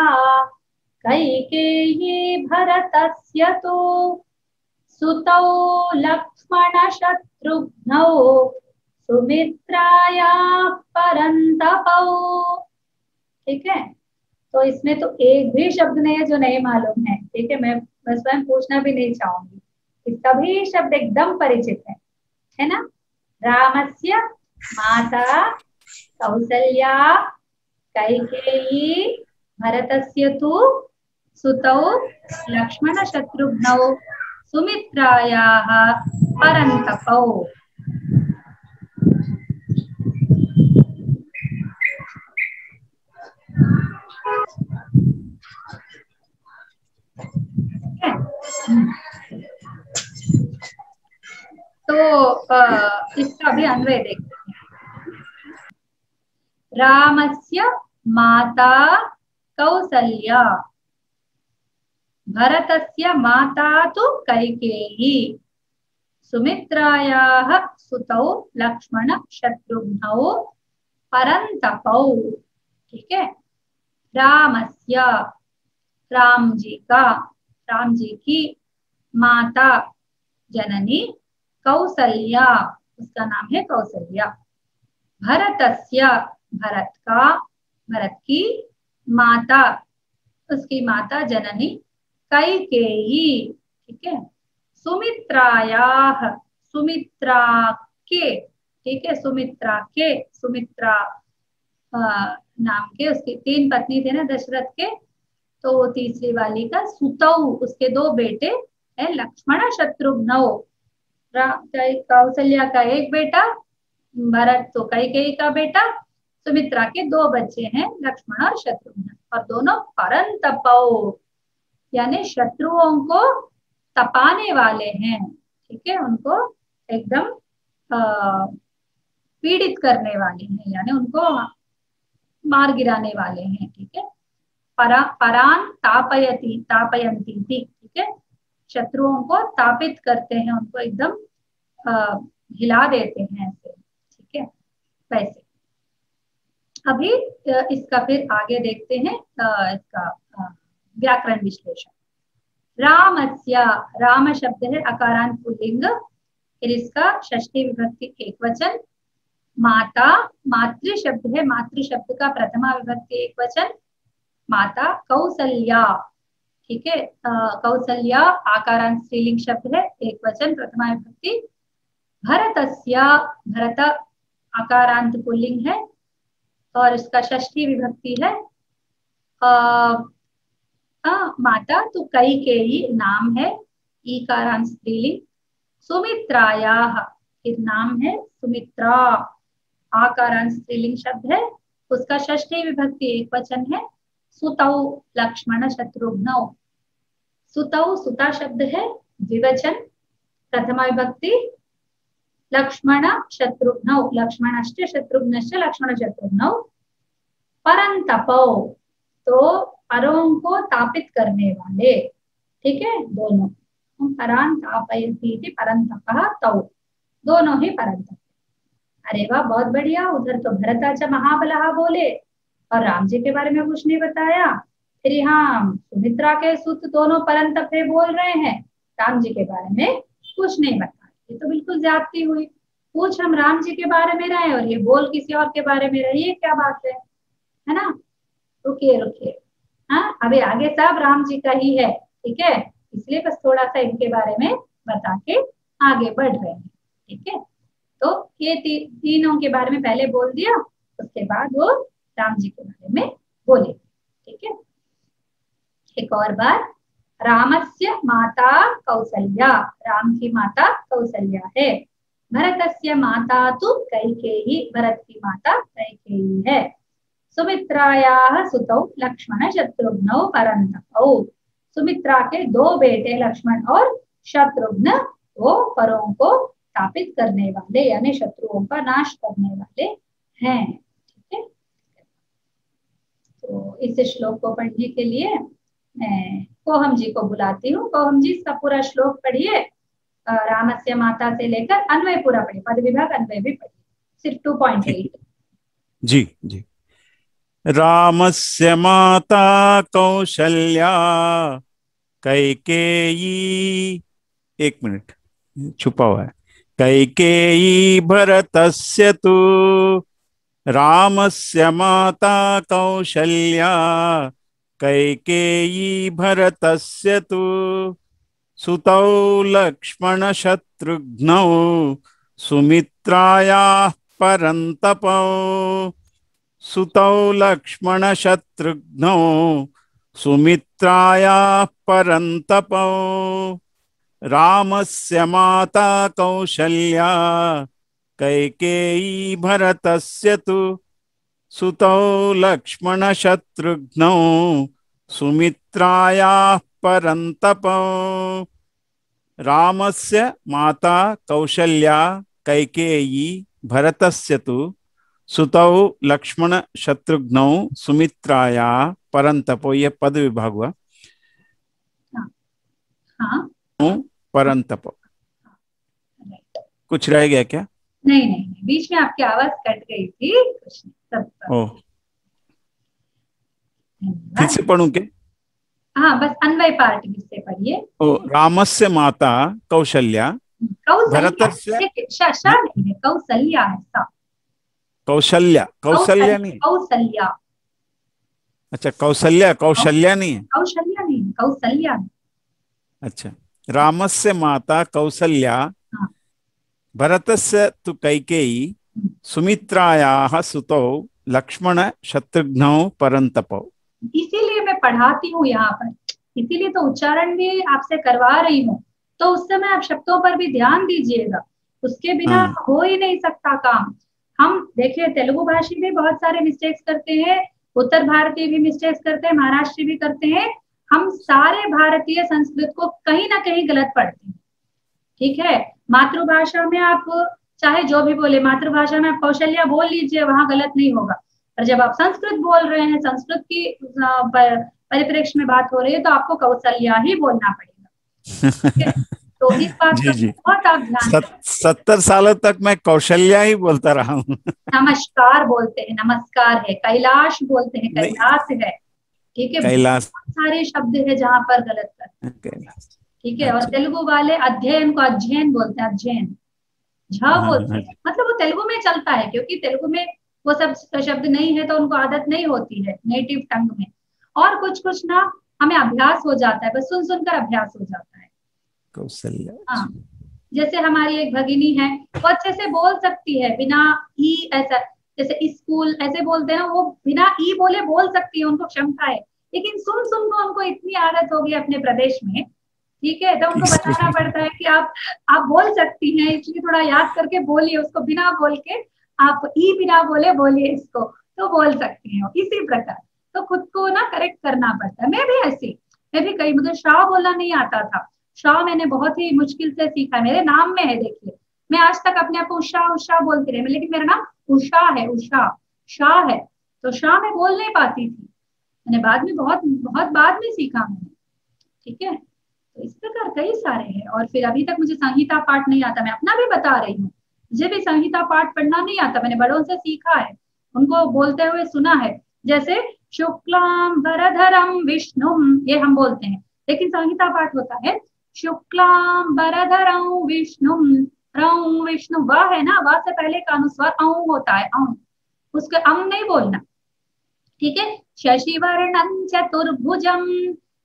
कैकेयी भरतस्य तु सुतौ लक्ष्मण शत्रुघ्नौ सुमित्राया परन्तपौ। ठीक है, तो इसमें तो एक भी शब्द नहीं है जो नहीं मालूम है। ठीक है, मैं मैं स्वयं पूछना भी नहीं चाहूंगी, इसका भी शब्द एकदम परिचित है, है ना। रामस्य माता कौसल्या कैकेयी भरतस्य तु सुतौ लक्ष्मण शत्रुघ्नौ सुमित्रायाः परन्तपौ। तो आ, इसका भी अन्वय देखते हैं। रामस्य माता कौसल्या भरतस्य माता तु कैकेयी सुमित्रायाः सुतौ लक्ष्मण शत्रुघ्नौ परन्तपौ। ठीक है, रामस्य राम जी का, राम जी की माता जननी कौसल्या, उसका नाम है कौसल्या। भरतस्य भरत का, भरत की माता, उसकी माता जननी कैकेयी। ठीक है, सुमित्रायाः सुमित्रा के, ठीक है, सुमित्रा के, सुमित्रा आ, नाम के उसकी तीन पत्नी थे ना दशरथ के, तो वो तीसरी वाली का सुतौ, उसके दो बेटे हैं लक्ष्मण शत्रुघ्नौ। कौसल्या का एक बेटा, भरत तो कैकेयी का बेटा, सुमित्रा के दो बच्चे हैं लक्ष्मण और शत्रुघ्न, और दोनों परन्तपौ यानी शत्रुओं को तपाने वाले हैं। ठीक है, उनको एकदम पीड़ित करने वाले हैं, यानी उनको मार गिराने वाले हैं। ठीक है, परा परान तापयति तापयन्ति थी। ठीक है, शत्रुओं को तापित करते हैं, उनको एकदम आ, हिला देते हैं ऐसे। ठीक है, वैसे अभी इसका फिर आगे देखते हैं आ, इसका व्याकरण विश्लेषण। रामस्य, राम शब्द है अकारांत पुल्लिंग, फिर इसका षष्ठी विभक्ति एक वचन। माता मातृ शब्द है, मातृ शब्द का प्रथमा विभक्ति एक वचन। माता कौसल्या, ठीक है, कौसल्या आकारांत स्त्रीलिंग शब्द है एक वचन प्रथमा विभक्ति। भरतस्य, भरत आकारांत पुल्लिंग है और इसका षष्ठी विभक्ति है। आ, आ, माता तो कैकेयी नाम है, ईकारांत स्त्रीलिंग। सुमित्रायाः फिर नाम है सुमित्रा, आकारांत स्त्रीलिंग शब्द है, उसका षष्ठी विभक्ति एक वचन है। सुतौ लक्ष्मण शत्रुघ्नौ, सुतौ सुता शब्द है द्विवचन प्रथमा विभक्ति। लक्ष्मण शत्रुघ्नौ, लक्ष्मणश्च शत्रुघ्नश्च लक्ष्मण शत्रुघ्नौ। परन्तपौ तो परों को तापित करने वाले। ठीक है, दोनों परान तापयति परन्तपः तौ, दोनों ही परन्तप। अरे वाह, बहुत बढ़िया। उधर तो भरताच महाबलः बोले और राम जी के बारे में कुछ नहीं बताया, फिर यहाँ सुमित्रा के सुत दोनों परन्तप है बोल रहे हैं, राम जी के बारे में कुछ नहीं बताया। ये तो बिल्कुल ज्यादती हुई। पूछ हम राम जी के बारे में रहे और ये बोल किसी और के बारे में रही, ये क्या बात है, है ना। रुकिए रुकिए, हाँ अभी आगे सब राम जी का ही है। ठीक है, इसलिए बस थोड़ा सा इनके बारे में बता के आगे बढ़ रहे हैं। ठीक है, तो ये ती, तीनों के बारे में पहले बोल दिया, उसके बाद वो राम जी के बारे में बोले। ठीक है, एक और बार, रामस्य माता कौसल्या, राम की माता कौसल्या है। भरतस्य माता तु कैकेयी, भरत की माता कैकेयी है। सुमित्रायाः सुतौ लक्ष्मण शत्रुघ्नौ परन्तपौ, सुमित्रा के दो बेटे लक्ष्मण और शत्रुघ्न वो परों को स्थापित करने वाले यानी शत्रुओं का नाश करने वाले हैं। ठीक है, तो इस श्लोक को पढ़ने के लिए मैं कोहम जी को बुलाती हूँ। कोहम जी इसका पूरा श्लोक पढ़िए, रामस्य माता से लेकर अन्वय पूरा पढ़िए, पद विभाग अन्वय भी पढ़िए, सिर्फ टू पॉइंट एट। जी जी। रामस्य माता कौशल्या कैकेयी, एक मिनट छुपा हुआ है, कैकेयी भरतस्य तु, रामस्य माता कौशल्या कैकेयी भरतस्य तु, सुतौ लक्ष्मण शत्रुघ्नौ सुमित्रायाः परन्तपौ, सुतौ लक्ष्मण शत्रुघ्नौ सुमित्रायाः परन्तपौ, रामस्य माता कौशल्या कैकेयी भरतस्य तु, सुतौ लक्ष्मण शत्रुघ्नौ सुमित्रायाः परन्तपौ, रामस्य माता कौशल्या कैकेयी भरतस्य तु, सुतौ लक्ष्मण शत्रुघ्नौ सुमित्रायाः परन्तपौ। यह पद विभाग हुआ। हाँ, परन्तपौ। कुछ रह गया क्या? नहीं नहीं, नहीं। बीच में आपकी आवाज कट गई थी, कुछ नहीं, सब ओह, फिर से पढ़ूं के? हाँ, बस अन्वय पार्ट से पढ़िए। ओ, रामस्य माता कौशल्या, भरतस्य शा नहीं है, कौशल्या है, सा कौशल्या, कौशल्या नहीं, कौशल्या। अच्छा कौशल्या, कौशल्या नहीं है, कौशल्या नहीं, कौशल्या। अच्छा, रामस्य माता कौसल्या, हाँ। भरतस्य तु कैकेयी, सुमित्रायाः सुतौ लक्ष्मण शत्रुघ्नौ परन्तपौ। इसीलिए मैं पढ़ाती हूँ यहाँ पर, इसीलिए तो उच्चारण भी आपसे करवा रही हूँ, तो उस समय आप शब्दों पर भी ध्यान दीजिएगा, उसके बिना हो ही नहीं सकता काम। हम देखिए, तेलुगु भाषी भी बहुत सारे मिस्टेक्स करते हैं, उत्तर भारतीय भी मिस्टेक्स करते हैं, महाराष्ट्री भी करते हैं, हम सारे भारतीय संस्कृत को कहीं ना कहीं गलत पढ़ते हैं। ठीक है, मातृभाषा में आप चाहे जो भी बोले, मातृभाषा में आप कौशल्या बोल लीजिए, वहां गलत नहीं होगा, पर जब आप संस्कृत बोल रहे हैं, संस्कृत की परिप्रेक्ष्य में बात हो रही है, तो आपको कौशल्या ही बोलना पड़ेगा। तो इस बात जी, का जी। बहुत आप ध्यान सत, सत्तर सालों तक मैं कौशल्या ही बोलता रहा हूँ। नमस्कार बोलते हैं, नमस्कार है, कैलाश बोलते हैं, कैलाश है। ठीक है, कैलाश, सारे शब्द है जहाँ पर गलत करते हैं। ठीक है, और तेलुगु वाले अध्ययन को अध्ययन बोलते हैं, अध्ययन झ बोलते हैं, मतलब वो तेलुगु में चलता है, क्योंकि तेलुगु में वो सब शब्द नहीं है तो उनको आदत नहीं होती है नेटिव टंग में, और कुछ कुछ ना हमें अभ्यास हो जाता है, बस सुन सुनकर अभ्यास हो जाता है। कौशल्या, हाँ, जैसे हमारी एक भगिनी है, वो अच्छे से बोल सकती है बिना ई, ऐसा जैसे स्कूल ऐसे बोलते हैं ना, वो बिना ई बोले बोल सकती है, उनको क्षमता है, लेकिन सुन सुन को उनको इतनी आदत होगी अपने प्रदेश में। ठीक है, तो उनको बताना पड़ता है कि आप आप बोल सकती हैं, इसलिए थोड़ा याद करके बोलिए उसको, बिना बोल के आप ई बिना बोले बोलिए इसको, तो बोल सकती हैं। इसी प्रकार तो खुद को ना करेक्ट करना पड़ता है। मैं भी ऐसी मैं भी कई, मुझे शाह बोलना नहीं आता था, शाह मैंने बहुत ही मुश्किल से सीखा, मेरे नाम में है, देखिए मैं आज तक अपने आप को उषा उषा बोलती रही, लेकिन मेरा नाम उषा है, उषा शाह है, तो शाह मैं बोल नहीं पाती थी, मैंने बाद में बहुत बहुत बाद में सीखा मैंने। ठीक है, तो इस प्रकार कई सारे हैं। और फिर अभी तक मुझे संहिता पाठ नहीं आता, मैं अपना भी बता रही हूँ, मुझे भी संहिता पाठ पढ़ना नहीं आता, मैंने बड़ों से सीखा है, उनको बोलते हुए सुना है। जैसे शुक्लाम वरधरम विष्णुम, ये हम बोलते हैं, लेकिन संहिता पाठ होता है शुक्लाम वरधरम विष्णुम, रं विष्णु, वह है ना, वह से पहले का अनुस्वार औ होता है, औ, उसके अम नहीं बोलना। ठीक है, शशिवर्णं चतुर्भुजं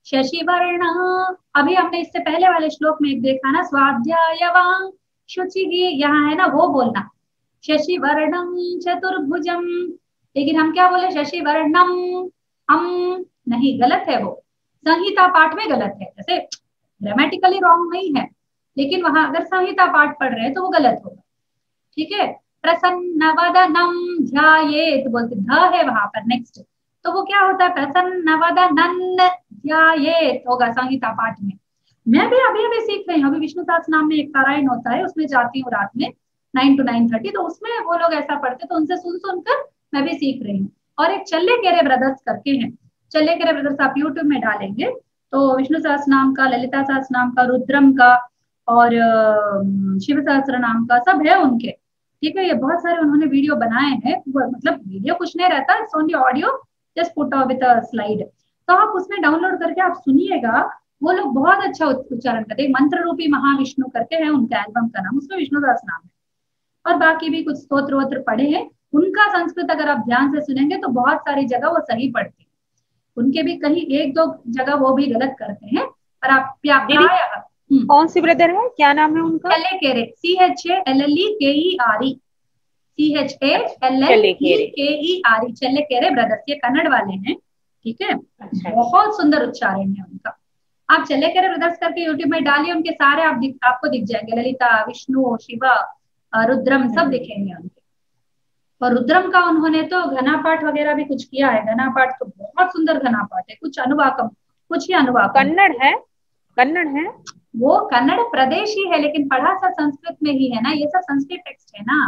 शशिवर्ण, अभी हमने इससे पहले वाले श्लोक में एक देखा ना, स्वाध्यायवान शुचि, यहाँ है ना वो बोलना शशिवर्णम चतुर्भुजम, लेकिन हम क्या बोले शशिवर्णम, हम नहीं, गलत है वो, संहिता पाठ में गलत है, जैसे ग्रामेटिकली रॉन्ग नहीं है, लेकिन वहां अगर संहिता पाठ पढ़ रहे हैं तो वो गलत होगा, ठीक है। प्रसन्न वदनम ध्यायेत बोलते, ध है वहां पर नेक्स्ट, तो वो क्या होता है, प्रसन्न वदनन ध्यायेत होगा संहिता पाठ में। मैं भी अभी अभी सीख रही हूँ, अभी विष्णु सहस्त्र नाम में एक पारायण होता है, उसमें जाती हूँ रात में नाइन टू नाइन थर्टी, तो उसमें वो लोग ऐसा पढ़ते, तो उनसे सुन सुनकर मैं भी सीख रही हूँ। और एक चल्ले केरे ब्रदर्स करके हैं, चल्ले केरे ब्रदर्स आप यूट्यूब में डालेंगे तो विष्णु सहस्त्र नाम का, ललिता सहस्त्र नाम का, रुद्रम का और शिव सहस्त्र नाम का सब है उनके, ठीक है। ये बहुत सारे उन्होंने वीडियो बनाए हैं, मतलब वीडियो कुछ नहीं रहता, it's only audio just put with a slide, तो आप उसमें डाउनलोड करके आप सुनिएगा, वो लोग बहुत अच्छा उच्चारण करते हैं। मंत्र रूपी महाविष्णु करके है उनका एल्बम का नाम, उसमें विष्णु सहस्त्र नाम है, और बाकी भी कुछ स्तोत्र वोत्र पढ़े हैं उनका। संस्कृत अगर आप ध्यान से सुनेंगे तो बहुत सारी जगह वो सही पढ़ते हैं, उनके भी कहीं एक दो जगह वो भी गलत करते हैं, पर आप प्रायः कौन सी ब्रदर है, क्या नाम है उनका? Challakere, C H A L L E K E R E, C H A L L E K E R ई, चल्ले केरे ब्रदर्स, ये कन्नड़ वाले हैं, ठीक है। अच्छा। बहुत सुंदर उच्चारण है उनका, आप चल्ले केरे ब्रदर्स करके यूट्यूब में डालिए, उनके सारे आप दिख, आपको दिख जाएंगे, ललिता, विष्णु, शिवा, रुद्रम सब दिखेंगे उनके। और रुद्रम का उन्होंने तो घना पाठ वगैरह भी कुछ किया है, घना पाठ तो बहुत सुंदर घना पाठ है, कुछ अनुवाकम, कुछ ही अनुवाकम। कन्नड़ है, कन्नड़ है वो, कन्नड़ प्रदेश ही है, लेकिन पढ़ा सा संस्कृत में ही है ना, ये सब संस्कृत टेक्स्ट है ना,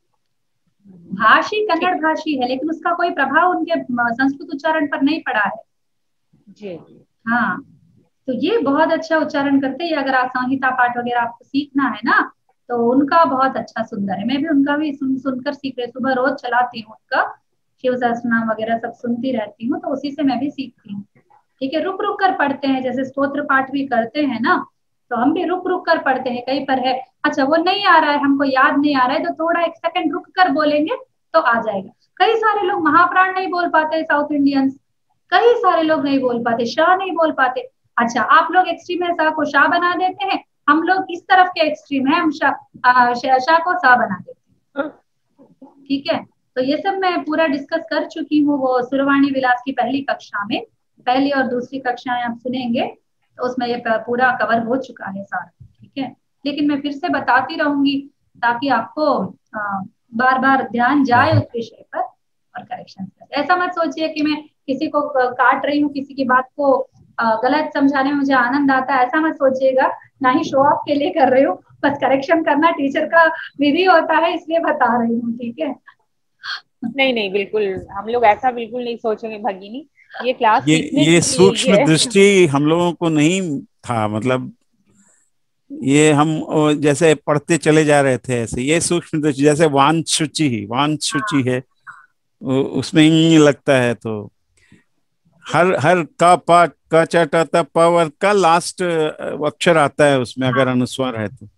भाषी कन्नड़ भाषी है, लेकिन उसका कोई प्रभाव उनके संस्कृत उच्चारण पर नहीं पड़ा है जी। हाँ, तो ये बहुत अच्छा उच्चारण करते हैं। अगर आप संहिता पाठ वगैरह आपको सीखना है ना, तो उनका बहुत अच्छा सुंदर है, मैं भी उनका भी सुन सुनकर सीख रही, सुबह रोज चलाती हूँ उनका शिव सहस्त्र नाम वगैरह सब सुनती रहती हूँ, तो उसी से मैं भी सीखती हूँ, ठीक है। रुक रुक कर पढ़ते हैं, जैसे स्तोत्र पाठ भी करते हैं ना, तो हम भी रुक रुक कर पढ़ते हैं। कहीं पर है अच्छा वो नहीं आ रहा है, हमको याद नहीं आ रहा है, तो थोड़ा एक सेकंड रुक कर बोलेंगे तो आ जाएगा। कई सारे लोग महाप्राण नहीं बोल पाते, साउथ इंडियंस कई सारे लोग नहीं बोल पाते, शाह नहीं बोल पाते। अच्छा, आप लोग एक्सट्रीम है, शाह को शाह बना देते हैं, हम लोग इस तरफ के एक्सट्रीम है, हम शाह शाह को शाह बना देते हैं, ठीक है। तो ये सब मैं पूरा डिस्कस कर चुकी हूँ, वो सुरवाणी विलास की पहली कक्षा में, पहली और दूसरी कक्षाएं आप सुनेंगे तो उसमें ये पूरा कवर हो चुका है सारा, ठीक है। लेकिन मैं फिर से बताती रहूंगी ताकि आपको आ, बार बार ध्यान जाए उस विषय पर और करेक्शन कर। ऐसा मत सोचिए कि मैं किसी को काट रही हूँ, किसी की बात को गलत समझाने में मुझे आनंद आता है, ऐसा मत सोचिएगा, ना ही शो ऑफ के लिए कर रही हूँ, बस करेक्शन करना टीचर का विधि होता है, इसलिए बता रही हूँ, ठीक है। नहीं नहीं बिल्कुल, हम लोग ऐसा बिल्कुल नहीं सोचेंगे भगिनी, ये क्लास ये ये सूक्ष्म दृष्टि हम लोगों को नहीं था, मतलब ये हम जैसे पढ़ते चले जा रहे थे ऐसे, ये सूक्ष्म दृष्टि जैसे वांछुचि वांछुचि है, उसमें इंग लगता है, तो हर हर का पाठ का चटाता पावर का लास्ट अक्षर आता है उसमें, अगर अनुस्वार है तो।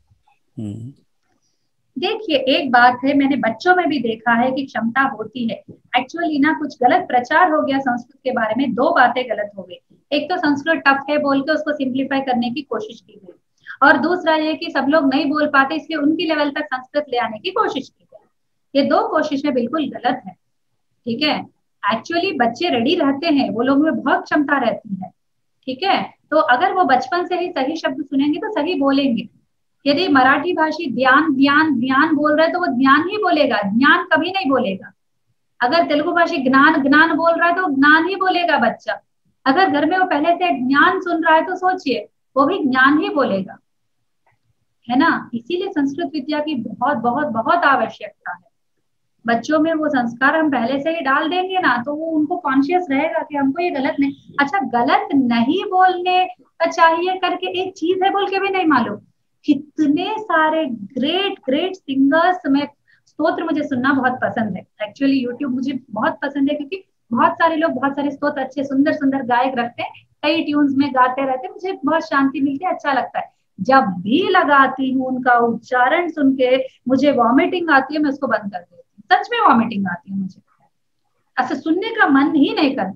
देखिए एक बात है, मैंने बच्चों में भी देखा है कि क्षमता होती है। एक्चुअली ना कुछ गलत प्रचार हो गया संस्कृत के बारे में, दो बातें गलत हो गई। एक तो संस्कृत टफ है बोल के उसको सिंप्लीफाई करने की कोशिश की गई, और दूसरा ये कि सब लोग नहीं बोल पाते इसलिए उनकी लेवल तक संस्कृत ले आने की कोशिश की गई। ये दो कोशिशें बिल्कुल गलत है, ठीक है। एक्चुअली बच्चे रेडी रहते हैं, वो लोग में बहुत क्षमता रहती है, ठीक है। तो अगर वो बचपन से ही सही शब्द सुनेंगे तो सही बोलेंगे। यदि मराठी भाषी ध्यान ध्यान ध्यान बोल रहा है तो वो ध्यान ही बोलेगा, ज्ञान कभी नहीं बोलेगा। अगर तेलुगु भाषी ज्ञान ज्ञान बोल रहा है तो ज्ञान ही बोलेगा बच्चा। अगर घर में वो पहले से ज्ञान सुन रहा है तो सोचिए वो भी ज्ञान ही बोलेगा, है ना। इसीलिए संस्कृत विद्या की बहुत बहुत बहुत आवश्यकता है। बच्चों में वो संस्कार हम पहले से ही डाल देंगे ना, तो वो उनको कॉन्शियस रहेगा कि हमको ये गलत नहीं, अच्छा गलत नहीं बोलने का चाहिए करके एक चीज है बोल के भी नहीं मालूम। कितने सारे ग्रेट ग्रेट सिंगर्स में स्तोत्र मुझे सुनना बहुत पसंद है। एक्चुअली यूट्यूब मुझे बहुत पसंद है क्योंकि बहुत सारे लोग बहुत सारे स्तोत्र अच्छे सुंदर सुंदर गायक रखते हैं, कई ट्यून्स में गाते रहते हैं, मुझे बहुत शांति मिलती है, अच्छा लगता है। जब भी लगाती हूँ उनका उच्चारण सुन के मुझे वॉमिटिंग आती है, मैं उसको बंद कर देती हूँ। सच में वॉमिटिंग आती है मुझे, ऐसे सुनने का मन ही नहीं करता।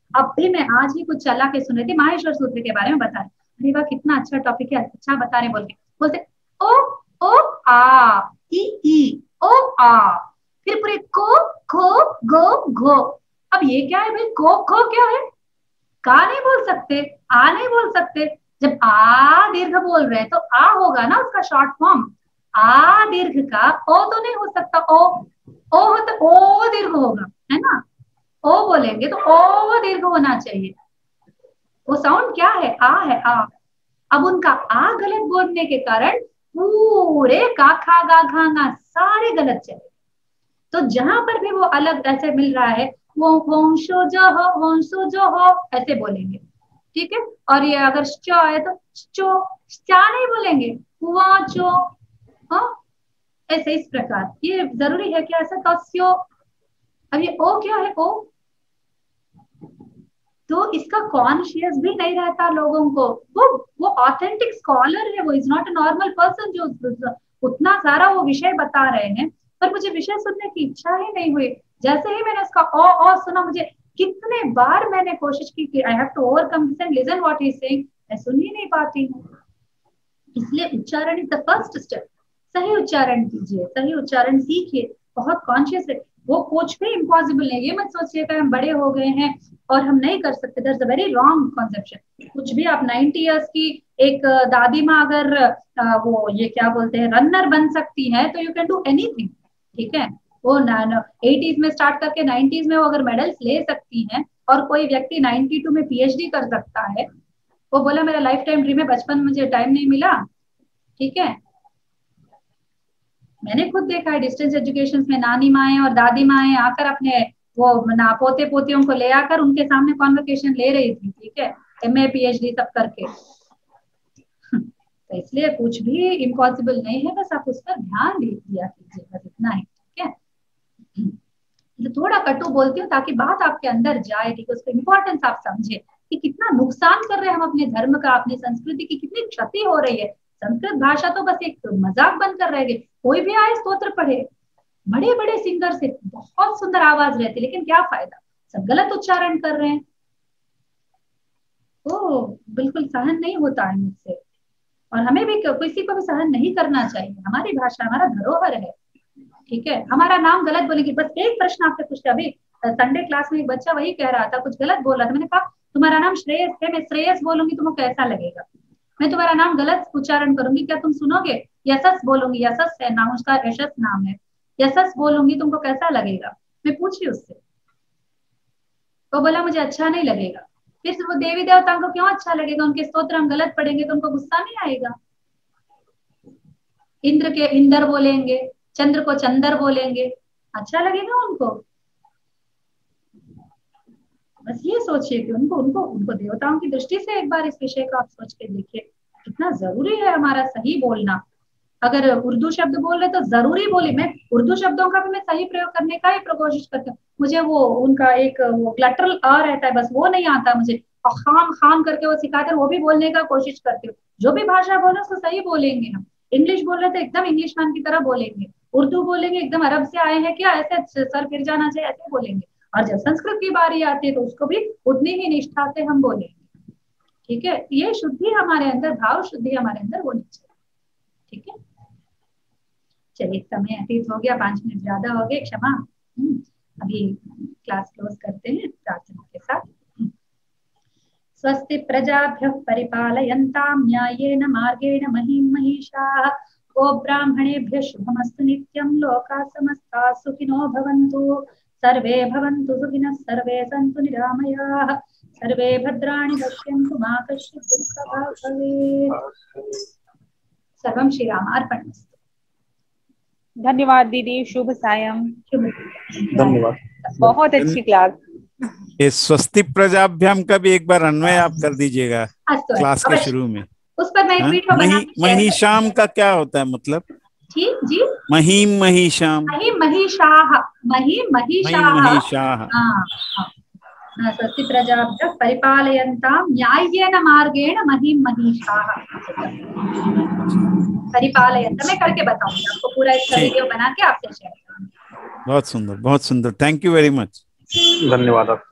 अब भी मैं आज ही कुछ चला के सुन रही थी, माहेश्वर सूत्र के बारे में बता रहे, अरे वाह कितना अच्छा टॉपिक है, अच्छा बता रहे बोल के बोलते ओ ओ आ ई ई ओ आ, फिर पूरे को खो गो घो। अब ये क्या है भाई, को खो क्या है, का नहीं बोल सकते, आ नहीं बोल सकते। जब आ दीर्घ बोल रहे तो आ होगा ना उसका शॉर्ट फॉर्म, आ दीर्घ का ओ तो नहीं हो सकता, ओ ओ हो तो ओ दीर्घ होगा, है ना, ओ बोलेंगे तो ओ दीर्घ होना चाहिए। वो साउंड क्या है, आ है, आ। अब उनका आ गलत बोलने के कारण पूरे का खा गा घा गा सारे गलत चले। तो जहां पर भी वो अलग ऐसे मिल रहा है, वो वंशो जो हो वंशो जो हो ऐसे बोलेंगे, ठीक है। और ये अगर च है तो चो चा नहीं बोलेंगे, हुआ चो, हाँ ऐसे इस प्रकार। ये जरूरी है कि ऐसा तस्यो। अब ये ओ क्या है, ओ तो इसका कॉन्शियस भी नहीं रहता लोगों को। वो वो ऑथेंटिक स्कॉलर है, वो is not a normal person जो उतना सारा वो विषय बता रहे हैं, पर मुझे विषय सुनने की इच्छा ही नहीं हुई। जैसे ही मैंने उसका ओ ओ सुना, मुझे कितने बार मैंने कोशिश की कि I have to overcome this and listen what he is saying, मैं सुन ही नहीं पाती हूँ। इसलिए उच्चारण इज द फर्स्ट स्टेप। सही उच्चारण कीजिए, सही उच्चारण सीखिए, बहुत कॉन्शियस है। वो कुछ भी इम्पॉसिबल नहीं, ये मत सोचिए कि हम बड़े हो गए हैं और हम नहीं कर सकते, that's a very wrong conception. कुछ भी आप नाइंटी इयर्स की एक दादी माँ अगर वो ये क्या बोलते हैं रनर बन सकती है, तो यू कैन डू एनीथिंग, ठीक है। वो एटीज में स्टार्ट करके नाइंटीज में वो अगर मेडल्स ले सकती हैं, और कोई व्यक्ति नाइंटी टू में पीएचडी कर सकता है, वो बोला मेरा लाइफ टाइम ड्रीम है, बचपन मुझे टाइम नहीं मिला, ठीक है। मैंने खुद देखा है डिस्टेंस एजुकेशन में नानी माएँ और दादी माएँ आकर अपने वो ना पोते पोतियों को ले आकर उनके सामने कॉन्वोकेशन ले रही थी, ठीक है, एमए पीएचडी सब करके। तो इसलिए कुछ भी इम्पॉसिबल नहीं है, बस आप उस पर ध्यान दिया कीजिए, बस इतना ही, ठीक है। तो थोड़ा कटु बोलती हूँ ताकि बात आपके अंदर जाए, ठीक है, उसका इम्पोर्टेंस आप समझे कि कितना नुकसान कर रहे हैं हम अपने धर्म का, अपनी संस्कृति की कितनी क्षति हो रही है। संस्कृत भाषा तो बस एक मजाक बनकर रह गई। कोई भी आए स्तोत्र पढ़े, बड़े बड़े सिंगर से बहुत सुंदर आवाज रहती, लेकिन क्या फायदा, सब गलत उच्चारण कर रहे हैं। तो बिल्कुल सहन नहीं होता है मुझसे, और हमें भी किसी को भी सहन नहीं करना चाहिए। हमारी भाषा हमारा धरोहर है, ठीक है। हमारा नाम गलत बोलेंगे, बस एक प्रश्न आपसे पूछते, अभी संडे क्लास में एक बच्चा वही कह रहा था, कुछ गलत बोल रहा था, मैंने कहा तुम्हारा नाम श्रेयस है, मैं श्रेयस बोलूंगी तुमको कैसा लगेगा, मैं तुम्हारा नाम गलत उच्चारण करूंगी, क्या तुम सुनोगे? यशस बोलूंगी, यशस है नाम उसका, यशस नाम है, यशस बोलूंगी तुमको कैसा लगेगा? मैं पूछी उससे, तो बोला मुझे अच्छा नहीं लगेगा। फिर वो देवी देवताओं को क्यों अच्छा लगेगा? उनके स्तोत्र हम गलत पढ़ेंगे तो उनको गुस्सा नहीं आएगा? इंद्र के इंदर बोलेंगे, चंद्र को चंदर बोलेंगे, अच्छा लगेगा उनको? बस ये सोचिए कि उनको उनको उनको देवताओं की दृष्टि से एक बार इस विषय को आप सोच के देखिए, कितना जरूरी है हमारा सही बोलना। अगर उर्दू शब्द बोल रहे तो जरूरी बोली, मैं उर्दू शब्दों का भी मैं सही प्रयोग करने का ही कोशिश करती हूँ। मुझे वो उनका एक वो ग्लटरल अ रहता है, बस वो नहीं आता मुझे, और खाम खाम करके वो सिखाते, वो भी बोलने का कोशिश करती हूँ। जो भी भाषा बोलो उसको सही बोलेंगे हम। इंग्लिश बोल रहे तो एकदम इंग्लिश मैन की तरह बोलेंगे, उर्दू बोलेंगे एकदम अरब से आए हैं क्या, ऐसे सर फिर जाना चाहिए ऐसे बोलेंगे। और जब संस्कृत की बारी आती है तो उसको भी उतनी ही निष्ठा से हम बोलेंगे, ठीक है। ये शुद्धि हमारे अंदर, भाव शुद्धि हमारे अंदर होनी चाहिए, ठीक है। चलिए समय अतीत हो गया, पांच मिनट ज्यादा हो गए, क्षमा। अभी क्लास क्लोज करते हैं प्रार्थना के साथ। स्वस्ति प्रजाभ्यः परिपालयन्तां न्यायेन मार्गेण महीं महिषाः, गो ब्राह्मणेभ्यः शुभमस्तु नित्यं, लोकाः समस्ताः सुखिनो भवन्तु, सर्वे भवन्तु सुखिनः, सर्वे सन्तु निरामयाः, सर्वे भद्राणि पश्यन्तु, मा कश्चित् दुःखभाग् भवेत्। सर्वं श्रीरामार्पणमस्तु। धन्यवाद दीदी, शुभ सायं। धन्यवाद, बहुत अच्छी क्लास। ये स्वस्ति प्रजाभ्याम का भी एक बार अन्वय आप कर दीजिएगा क्लास के शुरू में। उस पर मैं एक वीडियो बना, महिषाम का क्या होता है मतलब? ठीक जी, महीम महिषाम, महीम महिषाः, महीम महिषाः, महिषाः। हाँ, स्वस्ति प्रजाभ्यः परिपालयन्तां न्याय्येन मार्गेण महीम महिषाः। परिपालयन्तां मैं करके बताऊंगी आपको, पूरा इसका वीडियो बना के आपसे शेयर करूंगी। बहुत सुंदर, बहुत सुंदर, थैंक यू वेरी मच। धन्यवाद।